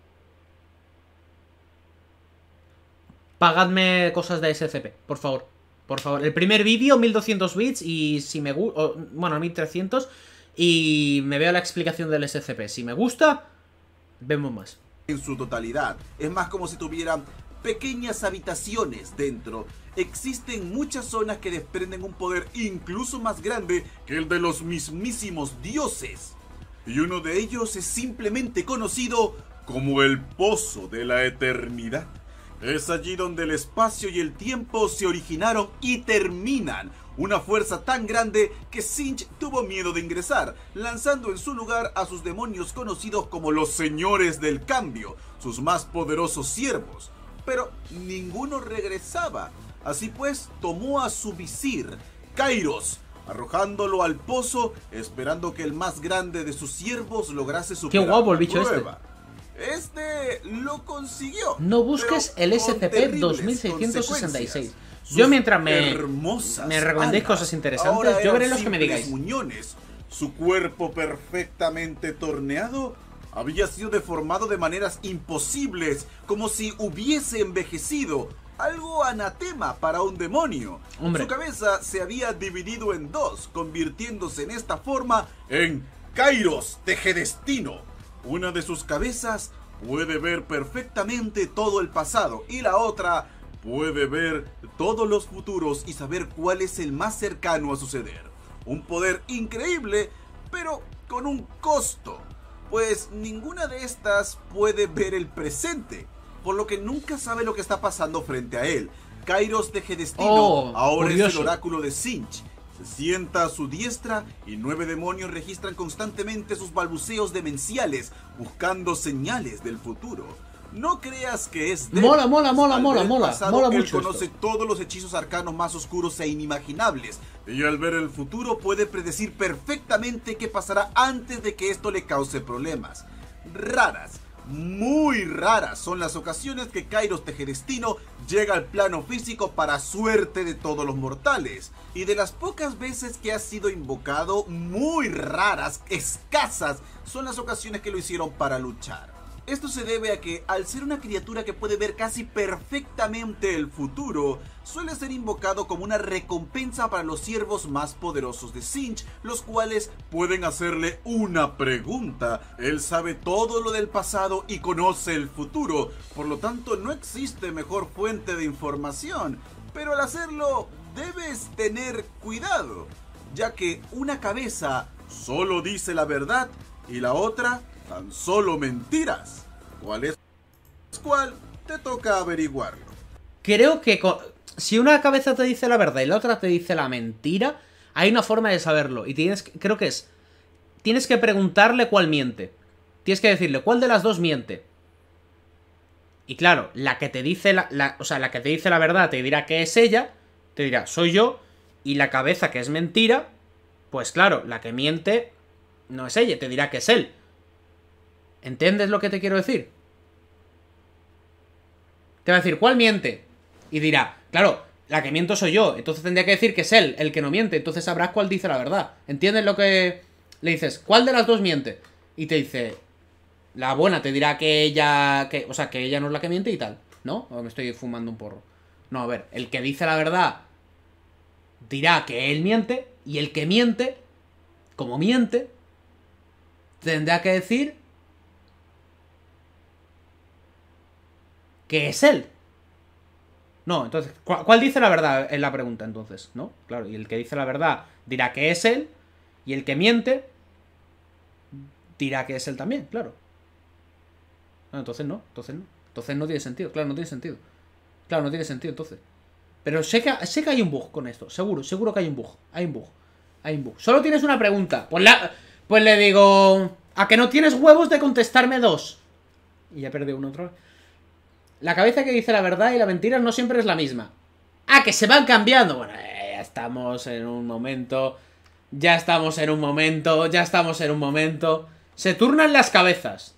Pagadme cosas de SCP, por favor. Por favor. El primer vídeo, 1200 bits y si me gusta... Bueno, 1300 y me veo la explicación del SCP. Si me gusta, vemos más. En su totalidad. Es más como si tuvieran pequeñas habitaciones dentro. Existen muchas zonas que desprenden un poder incluso más grande que el de los mismísimos dioses. Y uno de ellos es simplemente conocido como el Pozo de la Eternidad. Es allí donde el espacio y el tiempo se originaron y terminan. Una fuerza tan grande que Sinch tuvo miedo de ingresar, lanzando en su lugar a sus demonios conocidos como los Señores del Cambio, sus más poderosos siervos. Pero ninguno regresaba. Así pues, tomó a su visir, Kairos, arrojándolo al pozo, esperando que el más grande de sus siervos lograse superar. Qué guapo el bicho la prueba. Este lo consiguió. No busques el SCP-2666. Yo mientras me recomendéis cosas interesantes, yo veré los que me digáis. Muñones, su cuerpo perfectamente torneado había sido deformado de maneras imposibles, como si hubiese envejecido. Algo anatema para un demonio. Hombre. Su cabeza se había dividido en dos, convirtiéndose en esta forma en Kairos Tegedestino. Una de sus cabezas puede ver perfectamente todo el pasado y la otra puede ver todos los futuros y saber cuál es el más cercano a suceder. Un poder increíble, pero con un costo, pues ninguna de estas puede ver el presente, por lo que nunca sabe lo que está pasando frente a él. Kairos Tegedestino ahora curioso. es el oráculo de Tzeentch. Se sienta a su diestra y 9 demonios registran constantemente sus balbuceos demenciales, buscando señales del futuro. No creas que es débil. Mola Al ver el pasado, mola él mucho conoce esto. todos los hechizos arcanos más oscuros e inimaginables, y al ver el futuro puede predecir perfectamente qué pasará antes de que esto le cause problemas. Raras, muy raras son las ocasiones que Kairos Tegedestino llega al plano físico para suerte de todos los mortales, y de las pocas veces que ha sido invocado, muy raras, escasas, son las ocasiones que lo hicieron para luchar. Esto se debe a que, al ser una criatura que puede ver casi perfectamente el futuro, suele ser invocado como una recompensa para los siervos más poderosos de Tzeentch, los cuales pueden hacerle una pregunta. Él sabe todo lo del pasado y conoce el futuro, por lo tanto no existe mejor fuente de información, pero al hacerlo debes tener cuidado, ya que una cabeza solo dice la verdad y la otra tan solo mentiras. ¿Cuál es cuál? Te toca averiguarlo. Creo que si una cabeza te dice la verdad y la otra te dice la mentira, hay una forma de saberlo. Y creo que tienes que preguntarle cuál miente. Tienes que decirle cuál de las dos miente. Y claro, la que te dice la que te dice la verdad te dirá que es ella, te dirá soy yo, y la cabeza que es mentira, pues claro, la que miente no es ella, te dirá que es él. ¿Entiendes lo que te quiero decir? Te va a decir, ¿cuál miente? Y dirá, claro, la que miento soy yo. Entonces tendría que decir que es él el que no miente. Entonces sabrás cuál dice la verdad. ¿Entiendes lo que le dices? ¿Cuál de las dos miente? Y te dice, la buena te dirá que ella... o sea, que ella no es la que miente y tal. ¿No? O me estoy fumando un porro. No, a ver, el que dice la verdad dirá que él miente. Y el que miente, como miente, tendrá que decir que es él. No, entonces, ¿cuál dice la verdad? Es la pregunta, entonces, ¿no? Claro, y el que dice la verdad dirá que es él, y el que miente dirá que es él también, claro. No, entonces no. Entonces no tiene sentido, claro, no tiene sentido. Claro, no tiene sentido, entonces. Pero sé que hay un bug con esto, seguro que hay un bug. Hay un bug. Solo tienes una pregunta. Pues le digo, ¿a que no tienes huevos de contestarme dos? Y ya perdí uno otra vez. La cabeza que dice la verdad y la mentira no siempre es la misma. ¡Ah, que se van cambiando! Bueno, ya estamos en un momento. Se turnan las cabezas.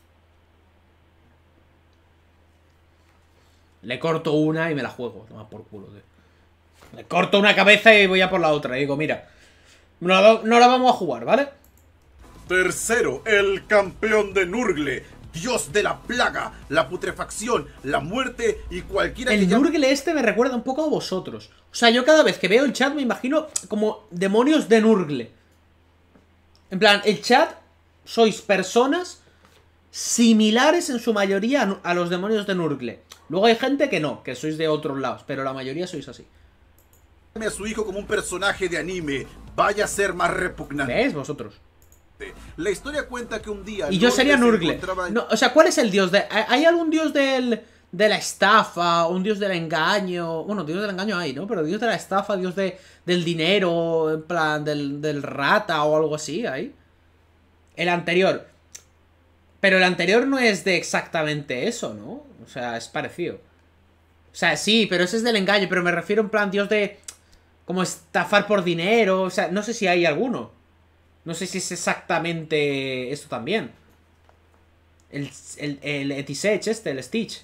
Le corto una y me la juego. Toma por culo, tío. Le corto una cabeza y voy a por la otra. Y digo, mira, no la vamos a jugar, ¿vale? Tercero, el campeón de Nurgle, dios de la plaga, la putrefacción, la muerte y cualquiera que El llame... Nurgle este me recuerda un poco a vosotros. O sea, yo cada vez que veo el chat me imagino como demonios de Nurgle. En plan, el chat sois personas similares en su mayoría a los demonios de Nurgle. Luego hay gente que no, que sois de otros lados, pero la mayoría sois así. a su hijo como un personaje de anime, vaya a ser más repugnante. ¿Ves? Vosotros. La historia cuenta que un día... Y yo sería Nurgle. encontraba... No, o sea, ¿cuál es el dios de...? ¿Hay algún dios de la estafa? ¿Un dios del engaño? Bueno, dios del engaño hay, ¿no? Pero dios de la estafa, dios del dinero, en plan, del rata o algo así, ¿hay? El anterior. Pero el anterior no es de exactamente eso, ¿no? O sea, es parecido. O sea, sí, pero ese es del engaño. Pero me refiero en plan dios de... como estafar por dinero. O sea, no sé si hay alguno. No sé si es exactamente esto también. El Etisech este, el Stitch.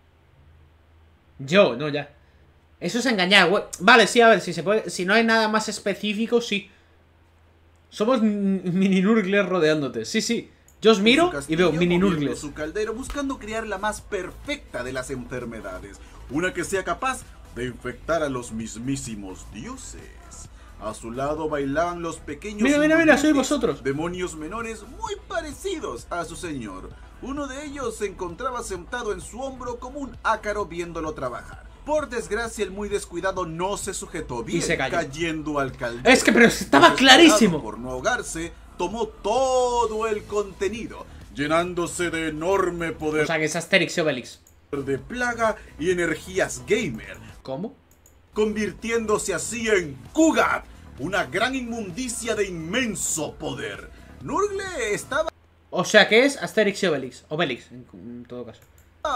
No, ya. Eso es engañar, güey. Vale, sí, a ver, si se puede. Si no hay nada más específico, sí. Somos mini Nurgle rodeándote. Sí, sí. Yo os miro en su y veo castillo, mini moviendo Nurgles. su caldero, buscando crear la más perfecta de las enfermedades, una que sea capaz de infectar a los mismísimos dioses. A su lado bailaban los pequeños Mira, sois inmortales, vosotros. demonios menores muy parecidos a su señor. Uno de ellos se encontraba sentado en su hombro como un ácaro viéndolo trabajar. Por desgracia, el muy descuidado no se sujetó bien, se cayó. cayendo al caldero. Es que pero estaba Desesperado clarísimo. por no ahogarse, tomó todo el contenido, llenándose de enorme poder O sea que es Asterix y Obelix. de plaga y energías gamer, ¿Cómo? convirtiéndose así en Kugat, una gran inmundicia de inmenso poder. Nurgle estaba O sea que es Asterix y Obelix. Obelix, en todo caso.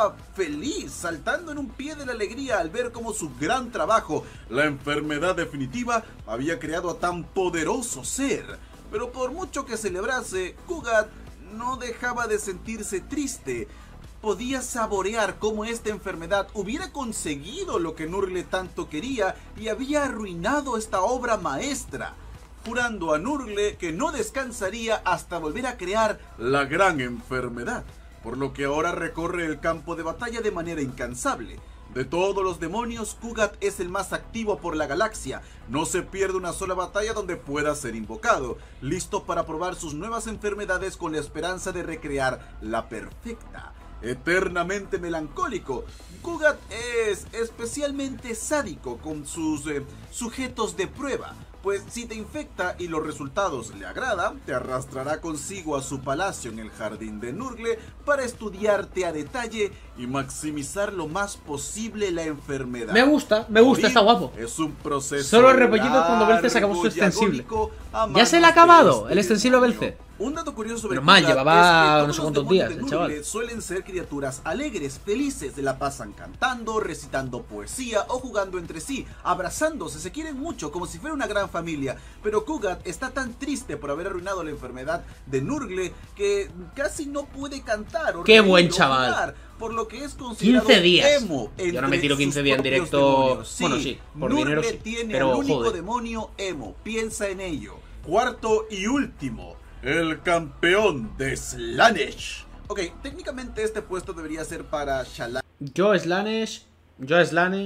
feliz, saltando en un pie de la alegría al ver cómo su gran trabajo, la enfermedad definitiva, había creado a tan poderoso ser. Pero por mucho que celebrase, Kugat no dejaba de sentirse triste. Podía saborear cómo esta enfermedad hubiera conseguido lo que Nurgle tanto quería y había arruinado esta obra maestra, jurando a Nurgle que no descansaría hasta volver a crear la gran enfermedad, por lo que ahora recorre el campo de batalla de manera incansable. De todos los demonios, Kugat es el más activo por la galaxia. No se pierde una sola batalla donde pueda ser invocado, listo para probar sus nuevas enfermedades con la esperanza de recrear la perfecta. Eternamente melancólico, Kugat es especialmente sádico con sus sujetos de prueba, pues si te infecta y los resultados le agradan, te arrastrará consigo a su palacio en el jardín de Nurgle para estudiarte a detalle y maximizar lo más posible la enfermedad. Me gusta, está guapo. Es un proceso Solo repollitos cuando Belce se acabó su largo y extensible. agónico a Ya se le ha manos de acabado este el extensible demonio. Belce. Un dato curioso sobre Pero mal, Kugat llevaba es que todos no sé los cuántos demonios días, de el chaval. Nurgle suelen ser criaturas alegres, felices, se la pasan cantando, recitando poesía o jugando entre sí, abrazándose, se quieren mucho, como si fuera una gran familia. Pero Kugat está tan triste por haber arruinado la enfermedad de Nurgle que casi no puede cantar o ¡Qué reír buen o chaval! jugar, por lo que es considerado 15 días. emo. Yo no me entre tiro 15 sus días en propios directo. demonios. Bueno, sí, por Nurgle dinero sí, tiene pero al único joder. demonio emo, piensa en ello. Cuarto y último, el campeón de Slaanesh. Ok, técnicamente este puesto debería ser para Shalaxi, Yo Slaanesh, yo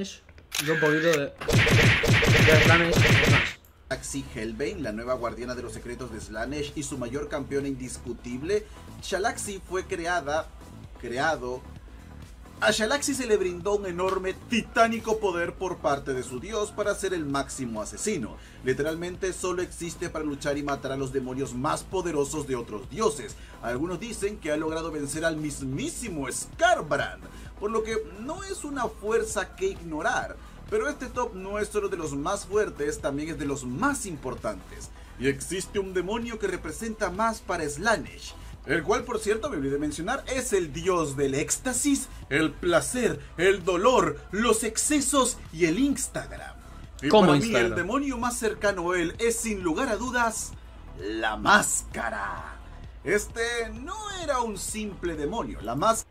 un poquito de... Yo Slaanesh, más. Hellbane, la nueva guardiana de los secretos de Slaanesh y su mayor campeona indiscutible. Shalaxi fue creado... A Shalaxi se le brindó un enorme, titánico poder por parte de su dios para ser el máximo asesino. Literalmente solo existe para luchar y matar a los demonios más poderosos de otros dioses. Algunos dicen que ha logrado vencer al mismísimo Skarbrand, por lo que no es una fuerza que ignorar. Pero este top no es solo de los más fuertes, también es de los más importantes. Y existe un demonio que representa más para Slaanesh, el cual, por cierto, me olvidé de mencionar, es el dios del éxtasis, el placer, el dolor, los excesos y el Instagram. Y ¿Cómo para Instagram? mí el demonio más cercano a él es, sin lugar a dudas, la máscara. Este no era un simple demonio, la máscara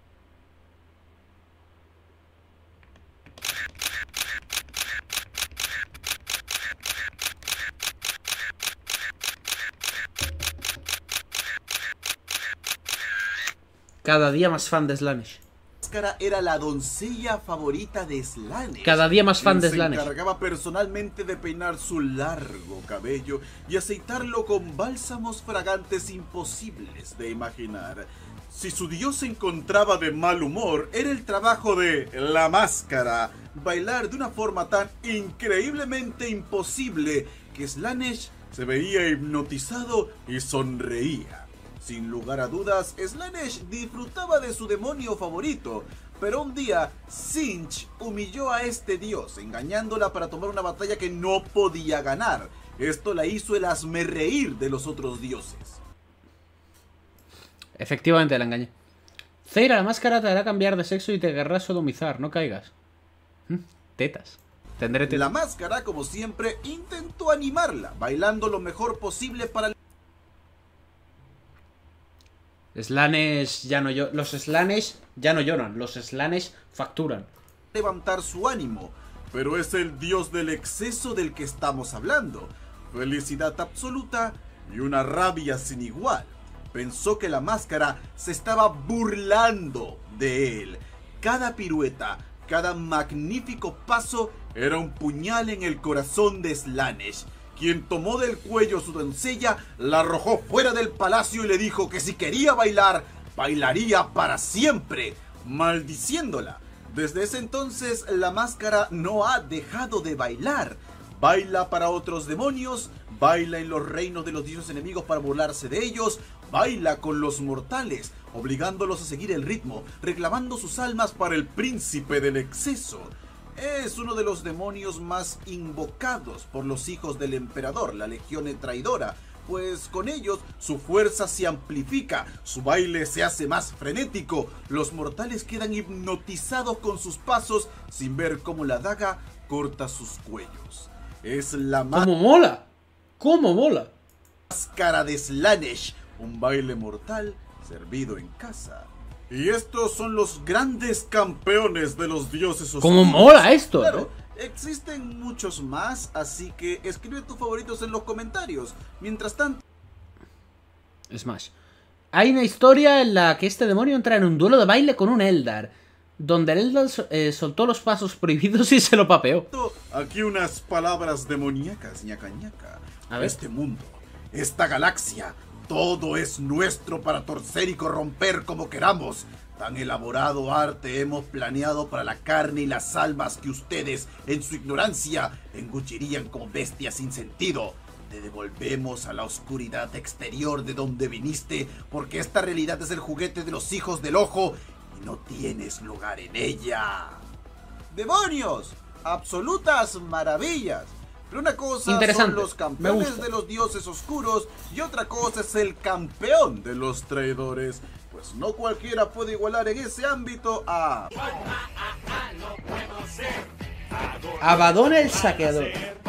Cada día más fan de Slaanesh. era la doncella favorita de Slaanesh. Cada día más fan Quien de Slaanesh. Se encargaba personalmente de peinar su largo cabello y aceitarlo con bálsamos fragantes imposibles de imaginar. Si su dios se encontraba de mal humor, era el trabajo de la máscara bailar de una forma tan increíblemente imposible que Slaanesh se veía hipnotizado y sonreía. Sin lugar a dudas, Slaanesh disfrutaba de su demonio favorito, pero un día Tzeentch humilló a este dios, engañándola para tomar una batalla que no podía ganar. Esto la hizo el hazmerreír de los otros dioses. Efectivamente la engañé. Zeira, la máscara te hará cambiar de sexo y te querrá sodomizar, no caigas. Tetas. Tendré tetas. La máscara, como siempre, intentó animarla, bailando lo mejor posible para Slaanesh ya no lloran. Los Slaanesh ya no lloran. Los Slaanesh facturan. levantar su ánimo, pero es el dios del exceso del que estamos hablando. Felicidad absoluta y una rabia sin igual. Pensó que la máscara se estaba burlando de él. Cada pirueta, cada magnífico paso era un puñal en el corazón de Slaanesh, quien tomó del cuello a su doncella, la arrojó fuera del palacio y le dijo que si quería bailar, bailaría para siempre, maldiciéndola. Desde ese entonces, la máscara no ha dejado de bailar. Baila para otros demonios, baila en los reinos de los dioses enemigos para burlarse de ellos, baila con los mortales, obligándolos a seguir el ritmo, reclamando sus almas para el príncipe del exceso. Es uno de los demonios más invocados por los hijos del emperador, la legión traidora, pues con ellos su fuerza se amplifica, su baile se hace más frenético, los mortales quedan hipnotizados con sus pasos sin ver cómo la daga corta sus cuellos. Es la ¡Cómo mola! ¡Cómo mola! máscara de Slaanesh, un baile mortal servido en casa. Y estos son los grandes campeones de los dioses oscuros. ¡Cómo mola esto! Claro, existen muchos más, así que escribe tus favoritos en los comentarios. Mientras tanto... Smash. Hay una historia en la que este demonio entra en un duelo de baile con un Eldar, donde el Eldar soltó los pasos prohibidos y se lo papeó. Aquí unas palabras demoníacas, ñaca ñaca. A ver. Este mundo, esta galaxia, todo es nuestro para torcer y corromper como queramos. Tan elaborado arte hemos planeado para la carne y las almas que ustedes, en su ignorancia, engullirían como bestias sin sentido. Te devolvemos a la oscuridad exterior de donde viniste, porque esta realidad es el juguete de los hijos del ojo y no tienes lugar en ella. ¡Demonios! ¡Absolutas maravillas! Pero una cosa son los campeones de los dioses oscuros y otra cosa es el campeón de los traidores. Pues no cualquiera puede igualar en ese ámbito a... Abaddon el saqueador.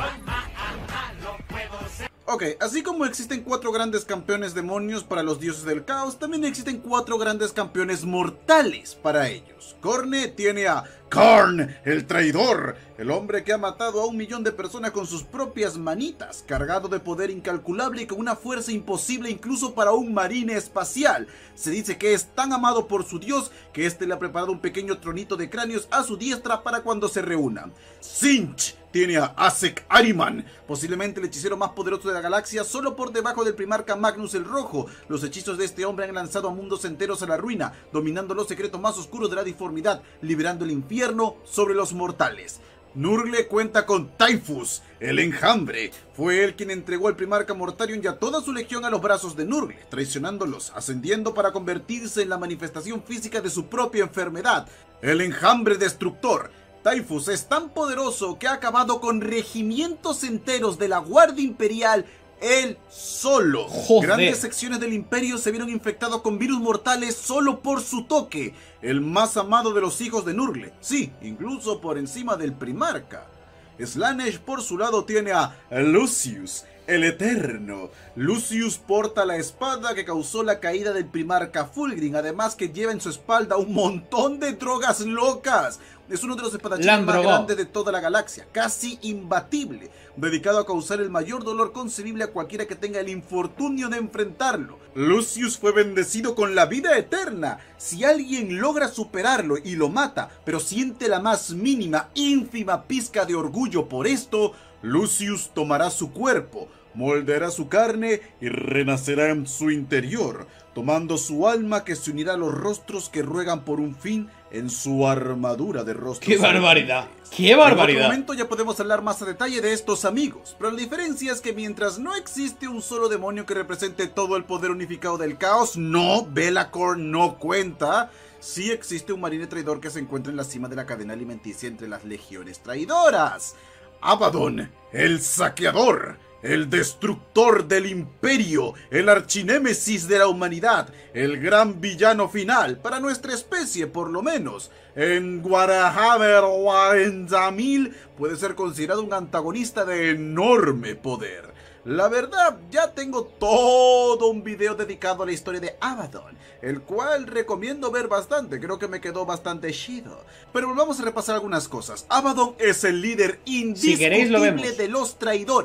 Ok, así como existen 4 grandes campeones demonios para los dioses del caos, también existen 4 grandes campeones mortales para ellos. Khorne tiene a Khorne, el traidor, el hombre que ha matado a 1 millón de personas con sus propias manitas, cargado de poder incalculable y con una fuerza imposible incluso para un marine espacial. Se dice que es tan amado por su dios que este le ha preparado un pequeño tronito de cráneos a su diestra para cuando se reúnan. Tzeentch tiene a Asek Ahriman, posiblemente el hechicero más poderoso de la galaxia, solo por debajo del primarca Magnus el Rojo. Los hechizos de este hombre han lanzado a mundos enteros a la ruina, dominando los secretos más oscuros de la deformidad, liberando el infierno sobre los mortales. Nurgle cuenta con Typhus, el enjambre. Fue él quien entregó al primarca Mortarion y a toda su legión a los brazos de Nurgle, traicionándolos, ascendiendo para convertirse en la manifestación física de su propia enfermedad, el enjambre destructor. Typhus es tan poderoso que ha acabado con regimientos enteros de la Guardia Imperial él solo. Joder. Grandes secciones del Imperio se vieron infectados con virus mortales solo por su toque. El más amado de los hijos de Nurgle. Sí, incluso por encima del primarca. Slaanesh por su lado tiene a Lucius, el Eterno. Lucius porta la espada que causó la caída del primarca Fulgrim, además que lleva en su espalda un montón de drogas locas. Es uno de los espadachines más grandes de toda la galaxia, casi imbatible, dedicado a causar el mayor dolor concebible a cualquiera que tenga el infortunio de enfrentarlo. Lucius fue bendecido con la vida eterna. Si alguien logra superarlo y lo mata, pero siente la más mínima, ínfima pizca de orgullo por esto, Lucius tomará su cuerpo, moldeará su carne y renacerá en su interior, tomando su alma que se unirá a los rostros que ruegan por un fin en su armadura de rostros. ¡Qué barbaridad! ¡Qué barbaridad! En otro momento ya podemos hablar más a detalle de estos amigos, pero la diferencia es que mientras no existe un solo demonio que represente todo el poder unificado del caos, no, Be'lakor no cuenta. Sí existe un marine traidor que se encuentra en la cima de la cadena alimenticia entre las legiones traidoras. Abaddon, el saqueador, el destructor del imperio, el archinémesis de la humanidad, el gran villano final, para nuestra especie por lo menos. En Warhammer 40.000 puede ser considerado un antagonista de enorme poder. La verdad, ya tengo todo un video dedicado a la historia de Abaddon, el cual recomiendo ver bastante, creo que me quedó bastante chido. Pero volvamos a repasar algunas cosas. Abaddon es el líder indiscutible de los traidores.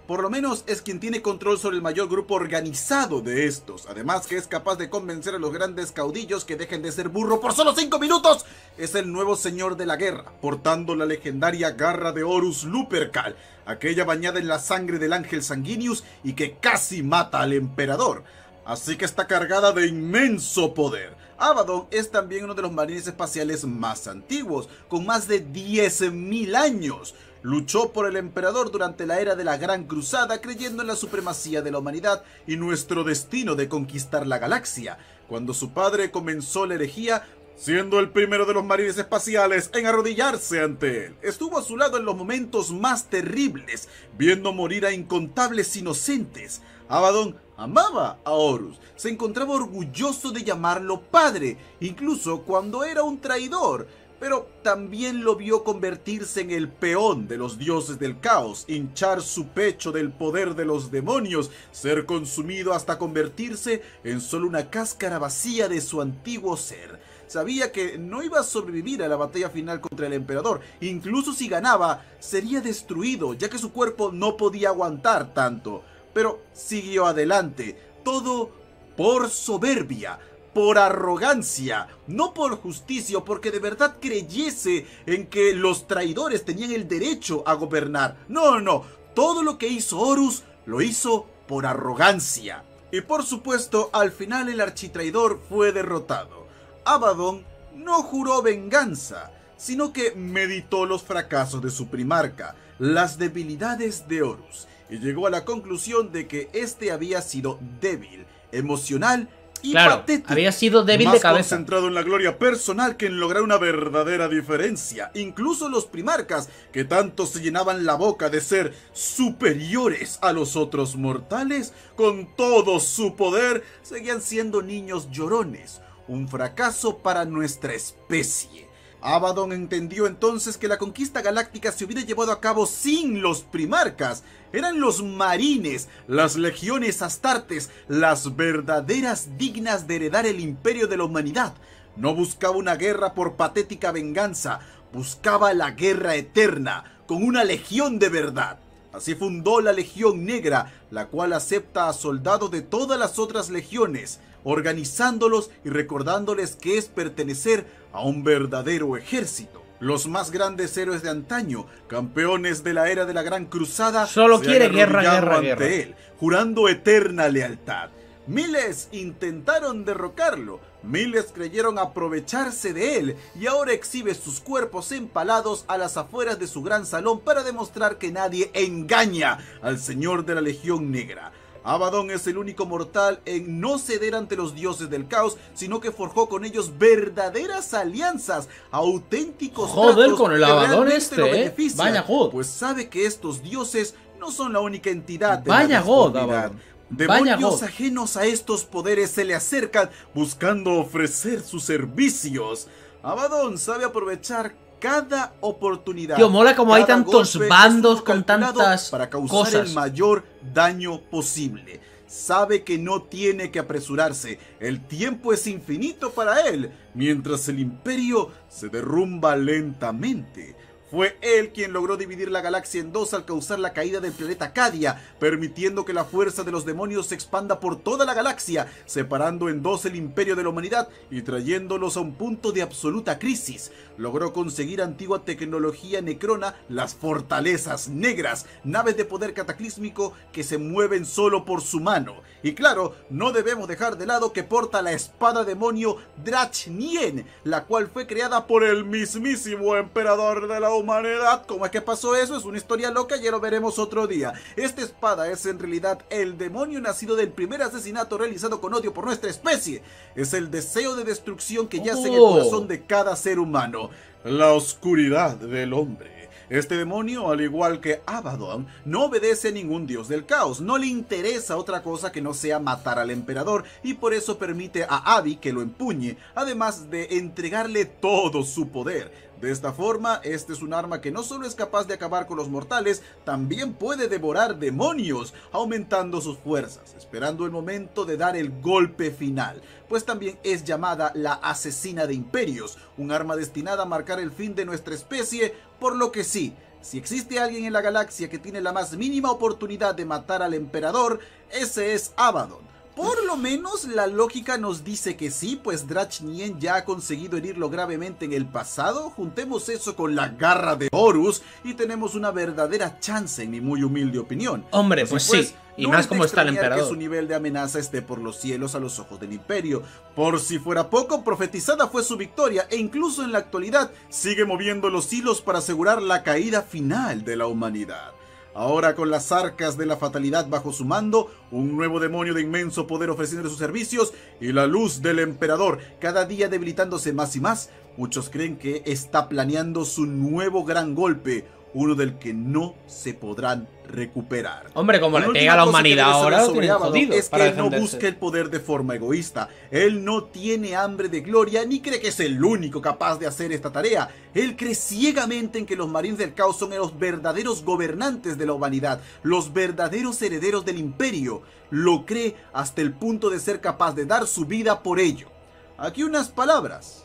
Por lo menos es quien tiene control sobre el mayor grupo organizado de estos. Además que es capaz de convencer a los grandes caudillos que dejen de ser burro por solo 5 minutos. Es el nuevo señor de la guerra, portando la legendaria garra de Horus Lupercal, aquella bañada en la sangre del ángel Sanguinius y que casi mata al emperador. Así que está cargada de inmenso poder. Abaddon es también uno de los marines espaciales más antiguos, con más de 10.000 años. Luchó por el emperador durante la era de la Gran Cruzada, creyendo en la supremacía de la humanidad y nuestro destino de conquistar la galaxia. Cuando su padre comenzó la herejía, siendo el primero de los marines espaciales en arrodillarse ante él. Estuvo a su lado en los momentos más terribles, viendo morir a incontables inocentes. Abaddon amaba a Horus, se encontraba orgulloso de llamarlo padre, incluso cuando era un traidor. Pero también lo vio convertirse en el peón de los dioses del caos, hinchar su pecho del poder de los demonios, ser consumido hasta convertirse en solo una cáscara vacía de su antiguo ser. Sabía que no iba a sobrevivir a la batalla final contra el emperador, incluso si ganaba, sería destruido, ya que su cuerpo no podía aguantar tanto. Pero siguió adelante, todo por soberbia, por arrogancia, no por justicia, porque de verdad creyese en que los traidores tenían el derecho a gobernar. No, todo lo que hizo Horus lo hizo por arrogancia. Y por supuesto, al final el architraidor fue derrotado. Abaddon no juró venganza, sino que meditó los fracasos de su primarca, las debilidades de Horus, y llegó a la conclusión de que este había sido débil, emocional y patético. Había sido débil de cabeza. Más concentrado en la gloria personal que en lograr una verdadera diferencia. Incluso los primarcas, que tanto se llenaban la boca de ser superiores a los otros mortales, con todo su poder, seguían siendo niños llorones. Un fracaso para nuestra especie. Abaddon entendió entonces que la conquista galáctica se hubiera llevado a cabo sin los primarcas. Eran los marines, las legiones astartes, las verdaderas dignas de heredar el imperio de la humanidad. No buscaba una guerra por patética venganza, buscaba la guerra eterna, con una legión de verdad. Así fundó la Legión Negra, la cual acepta a soldados de todas las otras legiones, organizándolos y recordándoles que es pertenecer a un verdadero ejército. Los más grandes héroes de antaño, campeones de la era de la Gran Cruzada, solo quiere guerra. Él, jurando eterna lealtad. Miles intentaron derrocarlo, miles creyeron aprovecharse de él y ahora exhibe sus cuerpos empalados a las afueras de su gran salón para demostrar que nadie engaña al señor de la Legión Negra. Abaddon es el único mortal en no ceder ante los dioses del caos, sino que forjó con ellos verdaderas alianzas, auténticos tratos con el Abaddon vaya God. Pues sabe que estos dioses no son la única entidad de vaya la God, Abaddon. Demonios ajenos a estos poderes se le acercan buscando ofrecer sus servicios. Abaddon sabe aprovechar cada oportunidad. Tío, mola como hay tantos bandos con tantas para causar cosas. El mayor daño posible. Sabe que no tiene que apresurarse. El tiempo es infinito para él, mientras el imperio se derrumba lentamente. Fue él quien logró dividir la galaxia en dos al causar la caída del planeta Cadia, permitiendo que la fuerza de los demonios se expanda por toda la galaxia, separando en dos el imperio de la humanidad y trayéndolos a un punto de absoluta crisis. Logró conseguir antigua tecnología necrona, las fortalezas negras, naves de poder cataclísmico que se mueven solo por su mano. Y claro, no debemos dejar de lado que porta la espada demonio Drachnien, la cual fue creada por el mismísimo emperador de la humanidad. ¿Cómo es que pasó eso? Es una historia loca, ya lo veremos otro día. Esta espada es en realidad el demonio nacido del primer asesinato realizado con odio por nuestra especie. Es el deseo de destrucción que yace en el corazón de cada ser humano. La oscuridad del hombre. Este demonio, al igual que Abaddon, no obedece a ningún dios del caos, no le interesa otra cosa que no sea matar al emperador y por eso permite a Abby que lo empuñe, además de entregarle todo su poder. De esta forma, este es un arma que no solo es capaz de acabar con los mortales, también puede devorar demonios, aumentando sus fuerzas, esperando el momento de dar el golpe final, pues también es llamada la asesina de imperios, un arma destinada a marcar el fin de nuestra especie, por lo que sí, Si existe alguien en la galaxia que tiene la más mínima oportunidad de matar al emperador, ese es Abaddon. Por lo menos la lógica nos dice que sí, pues Drachnien ya ha conseguido herirlo gravemente en el pasado. Juntemos eso con la garra de Horus y tenemos una verdadera chance, en mi muy humilde opinión. Hombre, pues sí, y más como está el emperador. Que su nivel de amenaza esté por los cielos a los ojos del imperio. Por si fuera poco, profetizada fue su victoria e incluso en la actualidad sigue moviendo los hilos para asegurar la caída final de la humanidad. Ahora, con las arcas de la fatalidad bajo su mando, un nuevo demonio de inmenso poder ofreciendo sus servicios y la luz del emperador cada día debilitándose más y más, muchos creen que está planeando su nuevo gran golpe, uno del que no se podrán recuperar. Hombre, como le pega a la humanidad ahora, sobre Abaddon es que él no busca el poder de forma egoísta. Él no tiene hambre de gloria ni cree que es el único capaz de hacer esta tarea. Él cree ciegamente en que los Marines del Caos son los verdaderos gobernantes de la humanidad, los verdaderos herederos del imperio. Lo cree hasta el punto de ser capaz de dar su vida por ello. Aquí unas palabras.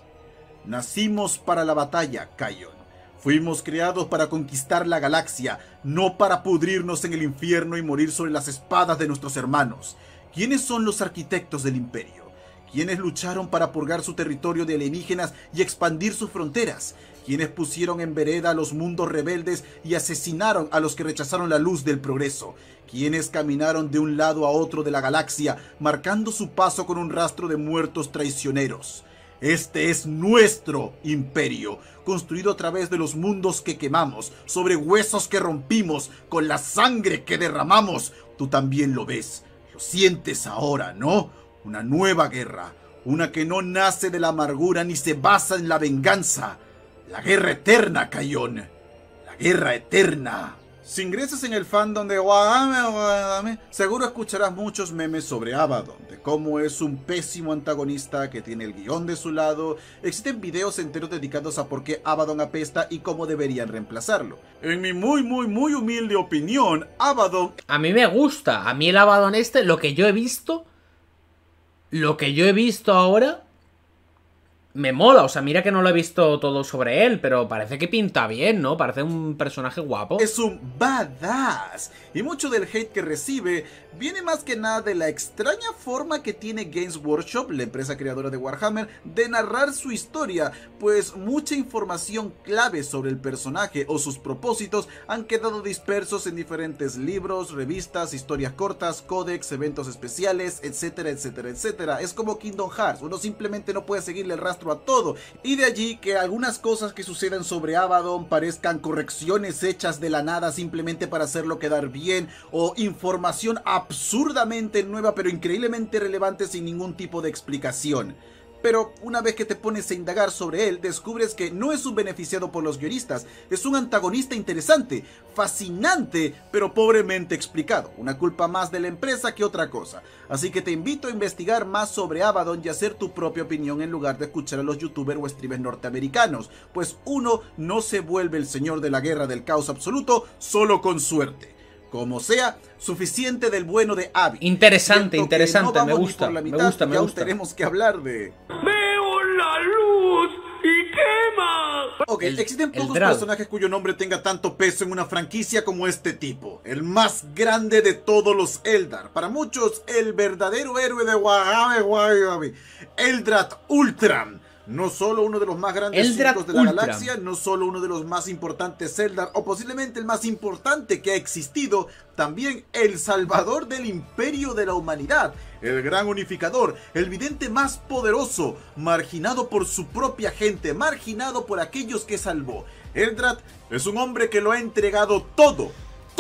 Nacimos para la batalla, Kayon. Fuimos creados para conquistar la galaxia, no para pudrirnos en el infierno y morir sobre las espadas de nuestros hermanos. ¿Quiénes son los arquitectos del imperio? ¿Quiénes lucharon para purgar su territorio de alienígenas y expandir sus fronteras? ¿Quiénes pusieron en vereda a los mundos rebeldes y asesinaron a los que rechazaron la luz del progreso? ¿Quiénes caminaron de un lado a otro de la galaxia, marcando su paso con un rastro de muertos traicioneros? Este es nuestro imperio, construido a través de los mundos que quemamos, sobre huesos que rompimos, con la sangre que derramamos. Tú también lo ves, lo sientes ahora, ¿no? Una nueva guerra, una que no nace de la amargura ni se basa en la venganza. La guerra eterna, Kayon. La guerra eterna. Si ingresas en el fandom de Warhammer, seguro escucharás muchos memes sobre Abaddon, de cómo es un pésimo antagonista que tiene el guión de su lado. Existen videos enteros dedicados a por qué Abaddon apesta y cómo deberían reemplazarlo. En mi muy humilde opinión, Abaddon... A mí me gusta, a mí el Abaddon lo que yo he visto ahora... Me mola, o sea, mira que no lo he visto todo sobre él, pero parece que pinta bien, ¿no? Parece un personaje guapo. Es un badass. Y mucho del hate que recibe viene más que nada de la extraña forma que tiene Games Workshop, la empresa creadora de Warhammer, de narrar su historia, pues mucha información clave sobre el personaje o sus propósitos han quedado dispersos en diferentes libros, revistas, historias cortas, códex, eventos especiales, etcétera, etcétera, etcétera. Es como Kingdom Hearts, uno simplemente no puede seguirle el rastro a todo, y de allí que algunas cosas que sucedan sobre Abaddon parezcan correcciones hechas de la nada simplemente para hacerlo quedar bien, o información absurdamente nueva pero increíblemente relevante sin ningún tipo de explicación. Pero una vez que te pones a indagar sobre él, descubres que no es un beneficiado por los guionistas, es un antagonista interesante, fascinante, pero pobremente explicado. Una culpa más de la empresa que otra cosa. Así que te invito a investigar más sobre Abaddon y hacer tu propia opinión en lugar de escuchar a los youtubers o streamers norteamericanos, pues uno no se vuelve el señor de la guerra del caos absoluto solo con suerte. Como sea, suficiente del bueno de Abby. Interesante, Siento interesante, no me gusta, me gusta. Aún tenemos que hablar de... ¡Veo la luz y quema! Ok, existen pocos Drag. personajes cuyo nombre tenga tanto peso en una franquicia como este tipo. El más grande de todos los Eldar. Para muchos, el verdadero héroe de Warhammer, Eldrad Ultram. No solo uno de los más grandes hijos de la galaxia, no solo uno de los más importantes Eldar, o posiblemente el más importante que ha existido, también el salvador del imperio de la humanidad, el gran unificador, el vidente más poderoso, marginado por su propia gente, marginado por aquellos que salvó. Eldrad es un hombre que lo ha entregado todo,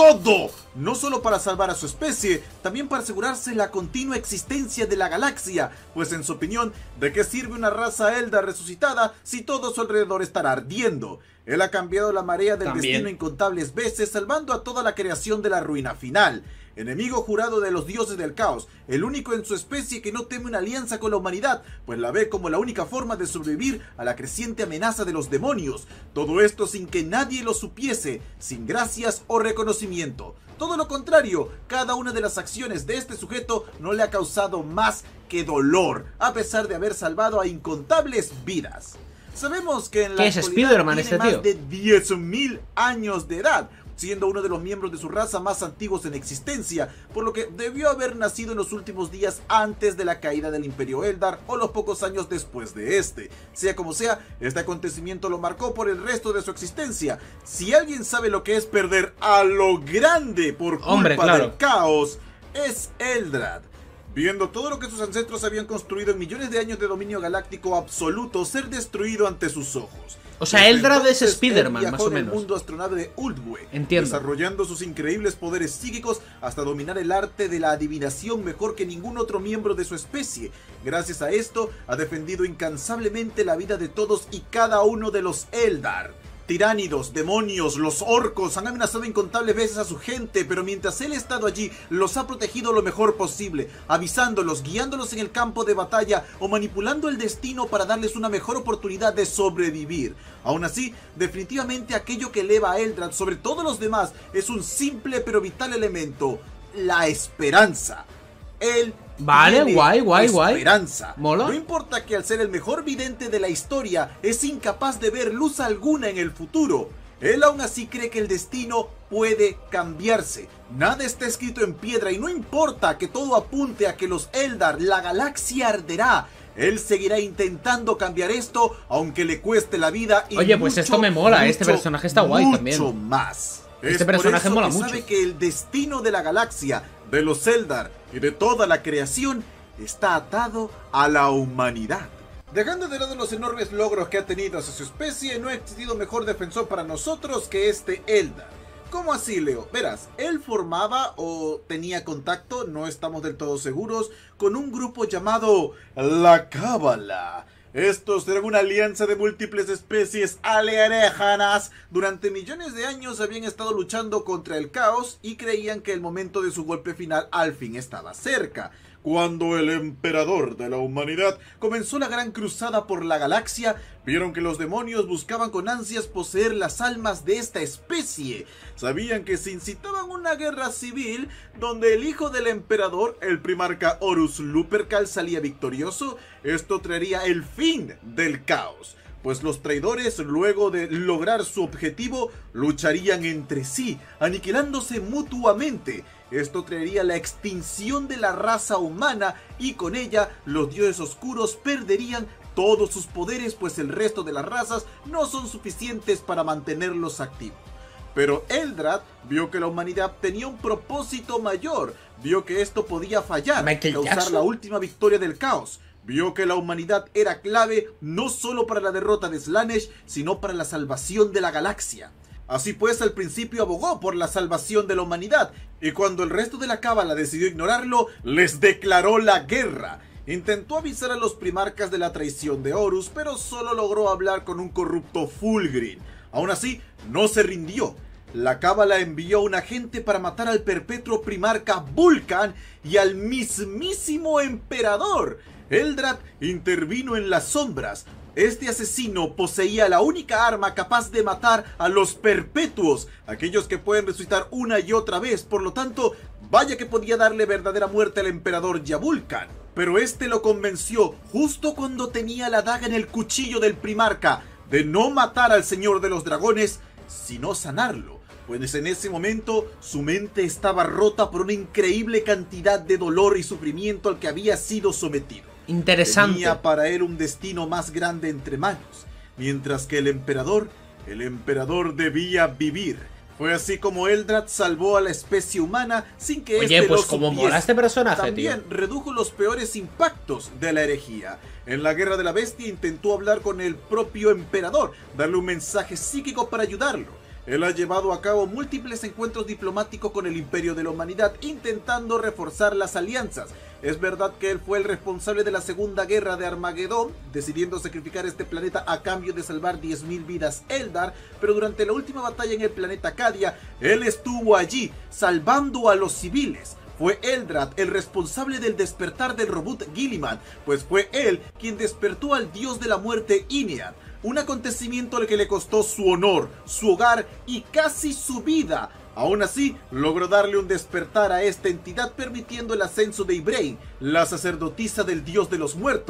no solo para salvar a su especie, también para asegurarse la continua existencia de la galaxia, pues en su opinión, ¿de qué sirve una raza Eldar resucitada si todo a su alrededor estará ardiendo? Él ha cambiado la marea del destino incontables veces, salvando a toda la creación de la ruina final. Enemigo jurado de los dioses del caos, el único en su especie que no teme una alianza con la humanidad, pues la ve como la única forma de sobrevivir a la creciente amenaza de los demonios. Todo esto sin que nadie lo supiese, sin gracias o reconocimiento. Todo lo contrario, cada una de las acciones de este sujeto no le ha causado más que dolor, a pesar de haber salvado a incontables vidas. Sabemos que en la ¿Qué es actualidad Spider-Man tiene este tío? más de 10.000 años de edad, siendo uno de los miembros de su raza más antiguos en existencia, por lo que debió haber nacido en los últimos días antes de la caída del Imperio Eldar o los pocos años después de este. Sea como sea, este acontecimiento lo marcó por el resto de su existencia. Si alguien sabe lo que es perder a lo grande por culpa del caos, es Eldrad. Viendo todo lo que sus ancestros habían construido en millones de años de dominio galáctico absoluto ser destruido ante sus ojos. O sea, Eldrad es Spider-Man, más o menos. En el mundo astronave de Uldwe, entiendo, desarrollando sus increíbles poderes psíquicos hasta dominar el arte de la adivinación mejor que ningún otro miembro de su especie. Gracias a esto, ha defendido incansablemente la vida de todos y cada uno de los Eldar. Tiránidos, demonios, los orcos han amenazado incontables veces a su gente, pero mientras él ha estado allí, los ha protegido lo mejor posible, avisándolos, guiándolos en el campo de batalla o manipulando el destino para darles una mejor oportunidad de sobrevivir. Aún así, definitivamente aquello que eleva a Eldrad sobre todos los demás es un simple pero vital elemento: la esperanza. Él vale, guay. Esperanza. ¿Mola? No importa que al ser el mejor vidente de la historia es incapaz de ver luz alguna en el futuro, él aún así cree que el destino puede cambiarse. Nada está escrito en piedra y no importa que todo apunte a que los Eldar, la galaxia arderá. Él seguirá intentando cambiar esto, aunque le cueste la vida. Y oye, pues esto me mola, este personaje está guay también. Mucho más. Este personaje mola mucho. Sabe que el destino de la galaxia, de los Eldar y de toda la creación está atado a la humanidad. Dejando de lado los enormes logros que ha tenido hacia su especie, no ha existido mejor defensor para nosotros que este Eldar. ¿Cómo así, Leo? Verás, él formaba o tenía contacto, no estamos del todo seguros, con un grupo llamado la Cábala. Estos eran una alianza de múltiples especies alienígenas. Durante millones de años habían estado luchando contra el caos y creían que el momento de su golpe final al fin estaba cerca. Cuando el emperador de la humanidad comenzó la gran cruzada por la galaxia, vieron que los demonios buscaban con ansias poseer las almas de esta especie. Sabían que si incitaban una guerra civil, donde el hijo del emperador, el primarca Horus Lupercal, salía victorioso, esto traería el fin del caos. Pues los traidores, luego de lograr su objetivo, lucharían entre sí, aniquilándose mutuamente. Esto traería la extinción de la raza humana y con ella los dioses oscuros perderían todos sus poderes, pues el resto de las razas no son suficientes para mantenerlos activos. Pero Eldrad vio que la humanidad tenía un propósito mayor, vio que esto podía fallar, causar la última victoria del caos. Vio que la humanidad era clave no solo para la derrota de Slaanesh, sino para la salvación de la galaxia. Así pues, al principio abogó por la salvación de la humanidad, y cuando el resto de la Cábala decidió ignorarlo, les declaró la guerra. Intentó avisar a los primarcas de la traición de Horus, pero solo logró hablar con un corrupto Fulgrim. Aún así, no se rindió. La Cábala envió a un agente para matar al perpetuo primarca Vulcan y al mismísimo emperador. Eldrad intervino en las sombras. Este asesino poseía la única arma capaz de matar a los perpetuos, aquellos que pueden resucitar una y otra vez. Por lo tanto, vaya que podía darle verdadera muerte al emperador Yavulcan. Pero este lo convenció, justo cuando tenía la daga en el cuchillo del primarca, de no matar al señor de los dragones, sino sanarlo. Pues en ese momento su mente estaba rota por una increíble cantidad de dolor y sufrimiento al que había sido sometido. Interesante. Tenía para él un destino más grande entre manos, mientras que el emperador debía vivir. Fue así como Eldrad salvó a la especie humana sin que oye, pues como mola este personaje, también tío. Redujo los peores impactos de la herejía. En la Guerra de la Bestia intentó hablar con el propio emperador, darle un mensaje psíquico para ayudarlo. Él ha llevado a cabo múltiples encuentros diplomáticos con el Imperio de la Humanidad, intentando reforzar las alianzas. Es verdad que él fue el responsable de la Segunda Guerra de Armagedón, decidiendo sacrificar este planeta a cambio de salvar 10.000 vidas Eldar, pero durante la última batalla en el planeta Cadia, él estuvo allí, salvando a los civiles. Fue Eldrad el responsable del despertar del robot Guilliman, pues fue él quien despertó al dios de la muerte Inead. Un acontecimiento al que le costó su honor, su hogar y casi su vida. Aún así, logró darle un despertar a esta entidad, permitiendo el ascenso de Ybraine, la sacerdotisa del dios de los muertos.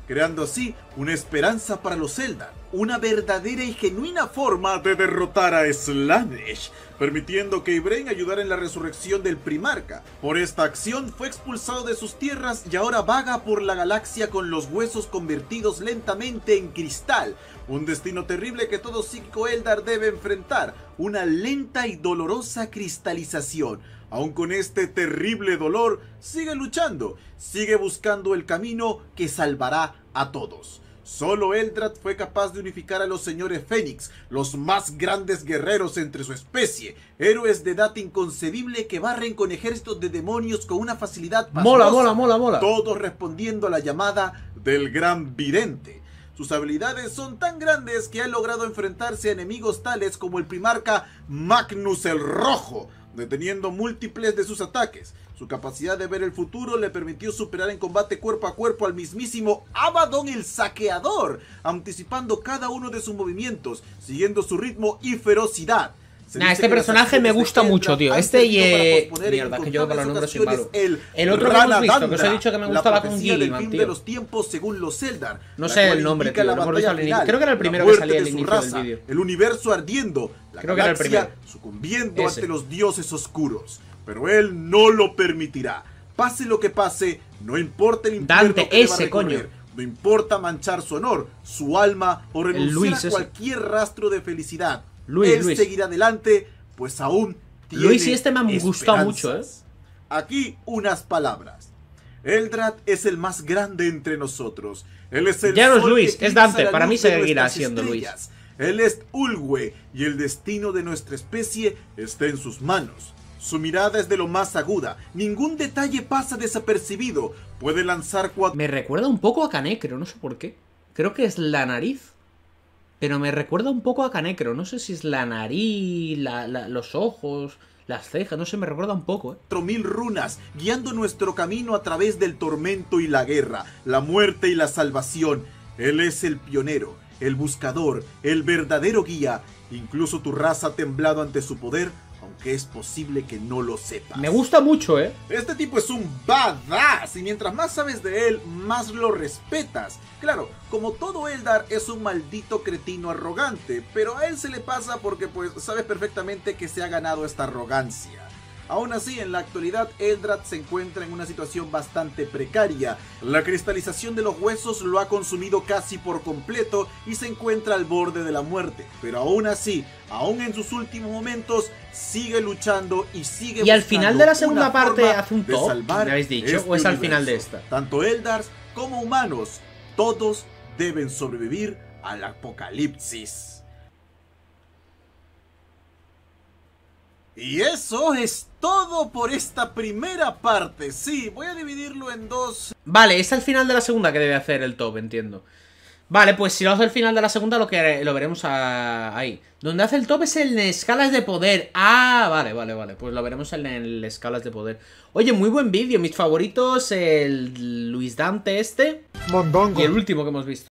creando así una esperanza para los Eldar, una verdadera y genuina forma de derrotar a Slaanesh, permitiendo que Ybraine ayudara en la resurrección del Primarca. Por esta acción fue expulsado de sus tierras y ahora vaga por la galaxia con los huesos convertidos lentamente en cristal, un destino terrible que todo psíquico Eldar debe enfrentar, una lenta y dolorosa cristalización. Aún con este terrible dolor, sigue luchando, sigue buscando el camino que salvará a todos. Solo Eldrad fue capaz de unificar a los señores Fénix, los más grandes guerreros entre su especie, héroes de edad inconcebible que barren con ejércitos de demonios con una facilidad pasmosa, Mola. todos respondiendo a la llamada del Gran Vidente. Sus habilidades son tan grandes que ha logrado enfrentarse a enemigos tales como el Primarca Magnus el Rojo, deteniendo múltiples de sus ataques. Su capacidad de ver el futuro le permitió superar en combate cuerpo a cuerpo al mismísimo Abaddon el Saqueador, anticipando cada uno de sus movimientos, siguiendo su ritmo y ferocidad. Este personaje me gusta mucho, tío. Este y... Mierda, que yo para los nombres soy malo. El otro que hemos visto, que os he dicho que me gustaba con Gilliman, tío. No sé el nombre, tío. No hemos visto al inicio. Creo que era el primero que salía al inicio del vídeo. El universo ardiendo, la galaxia sucumbiendo ante los dioses oscuros. Pero él no lo permitirá. Pase lo que pase, no importa el infierno que deba recorrer. No importa manchar su honor, su alma o renunciar a cualquier rastro de felicidad. Él seguirá adelante, pues aún tiene Luis y este me han gustado mucho, Aquí unas palabras. Eldrad es el más grande entre nosotros. Él es el ya no es Luis, es Dante. Para mí seguirá siendo Luis. Él es Ulwe y el destino de nuestra especie está en sus manos. Su mirada es de lo más aguda. Ningún detalle pasa desapercibido. Puede lanzar Me recuerda un poco a Canecro, no sé por qué. Creo que es la nariz. Pero me recuerda un poco a Canecro. No sé si es la nariz, los ojos, las cejas. No sé, me recuerda un poco, 4000 runas, guiando nuestro camino a través del tormento y la guerra, la muerte y la salvación. Él es el pionero, el buscador, el verdadero guía. Incluso tu raza ha temblado ante su poder, aunque es posible que no lo sepas. Me gusta mucho, Este tipo es un badass y mientras más sabes de él, más lo respetas. Claro, como todo Eldar es un maldito cretino arrogante, pero a él se le pasa porque pues sabes perfectamente que se ha ganado esta arrogancia. Aún así, en la actualidad, Eldrad se encuentra en una situación bastante precaria. La cristalización de los huesos lo ha consumido casi por completo y se encuentra al borde de la muerte. Pero aún así, aún en sus últimos momentos, sigue luchando y sigue buscando. Y al final de la segunda parte hace un top, ¿me habéis dicho? ¿O es al final de esta? Tanto Eldars como humanos, todos deben sobrevivir al apocalipsis. Y eso es todo por esta primera parte. Sí, voy a dividirlo en dos. Vale, es al final de la segunda que debe hacer el top, entiendo. Vale, pues si lo hace al final de la segunda lo veremos ahí. Donde hace el top es en escalas de poder. Ah, vale. Pues lo veremos en escalas de poder. Oye, muy buen vídeo. Mis favoritos, el Luis Dante este. Mondongo. Y el último que hemos visto.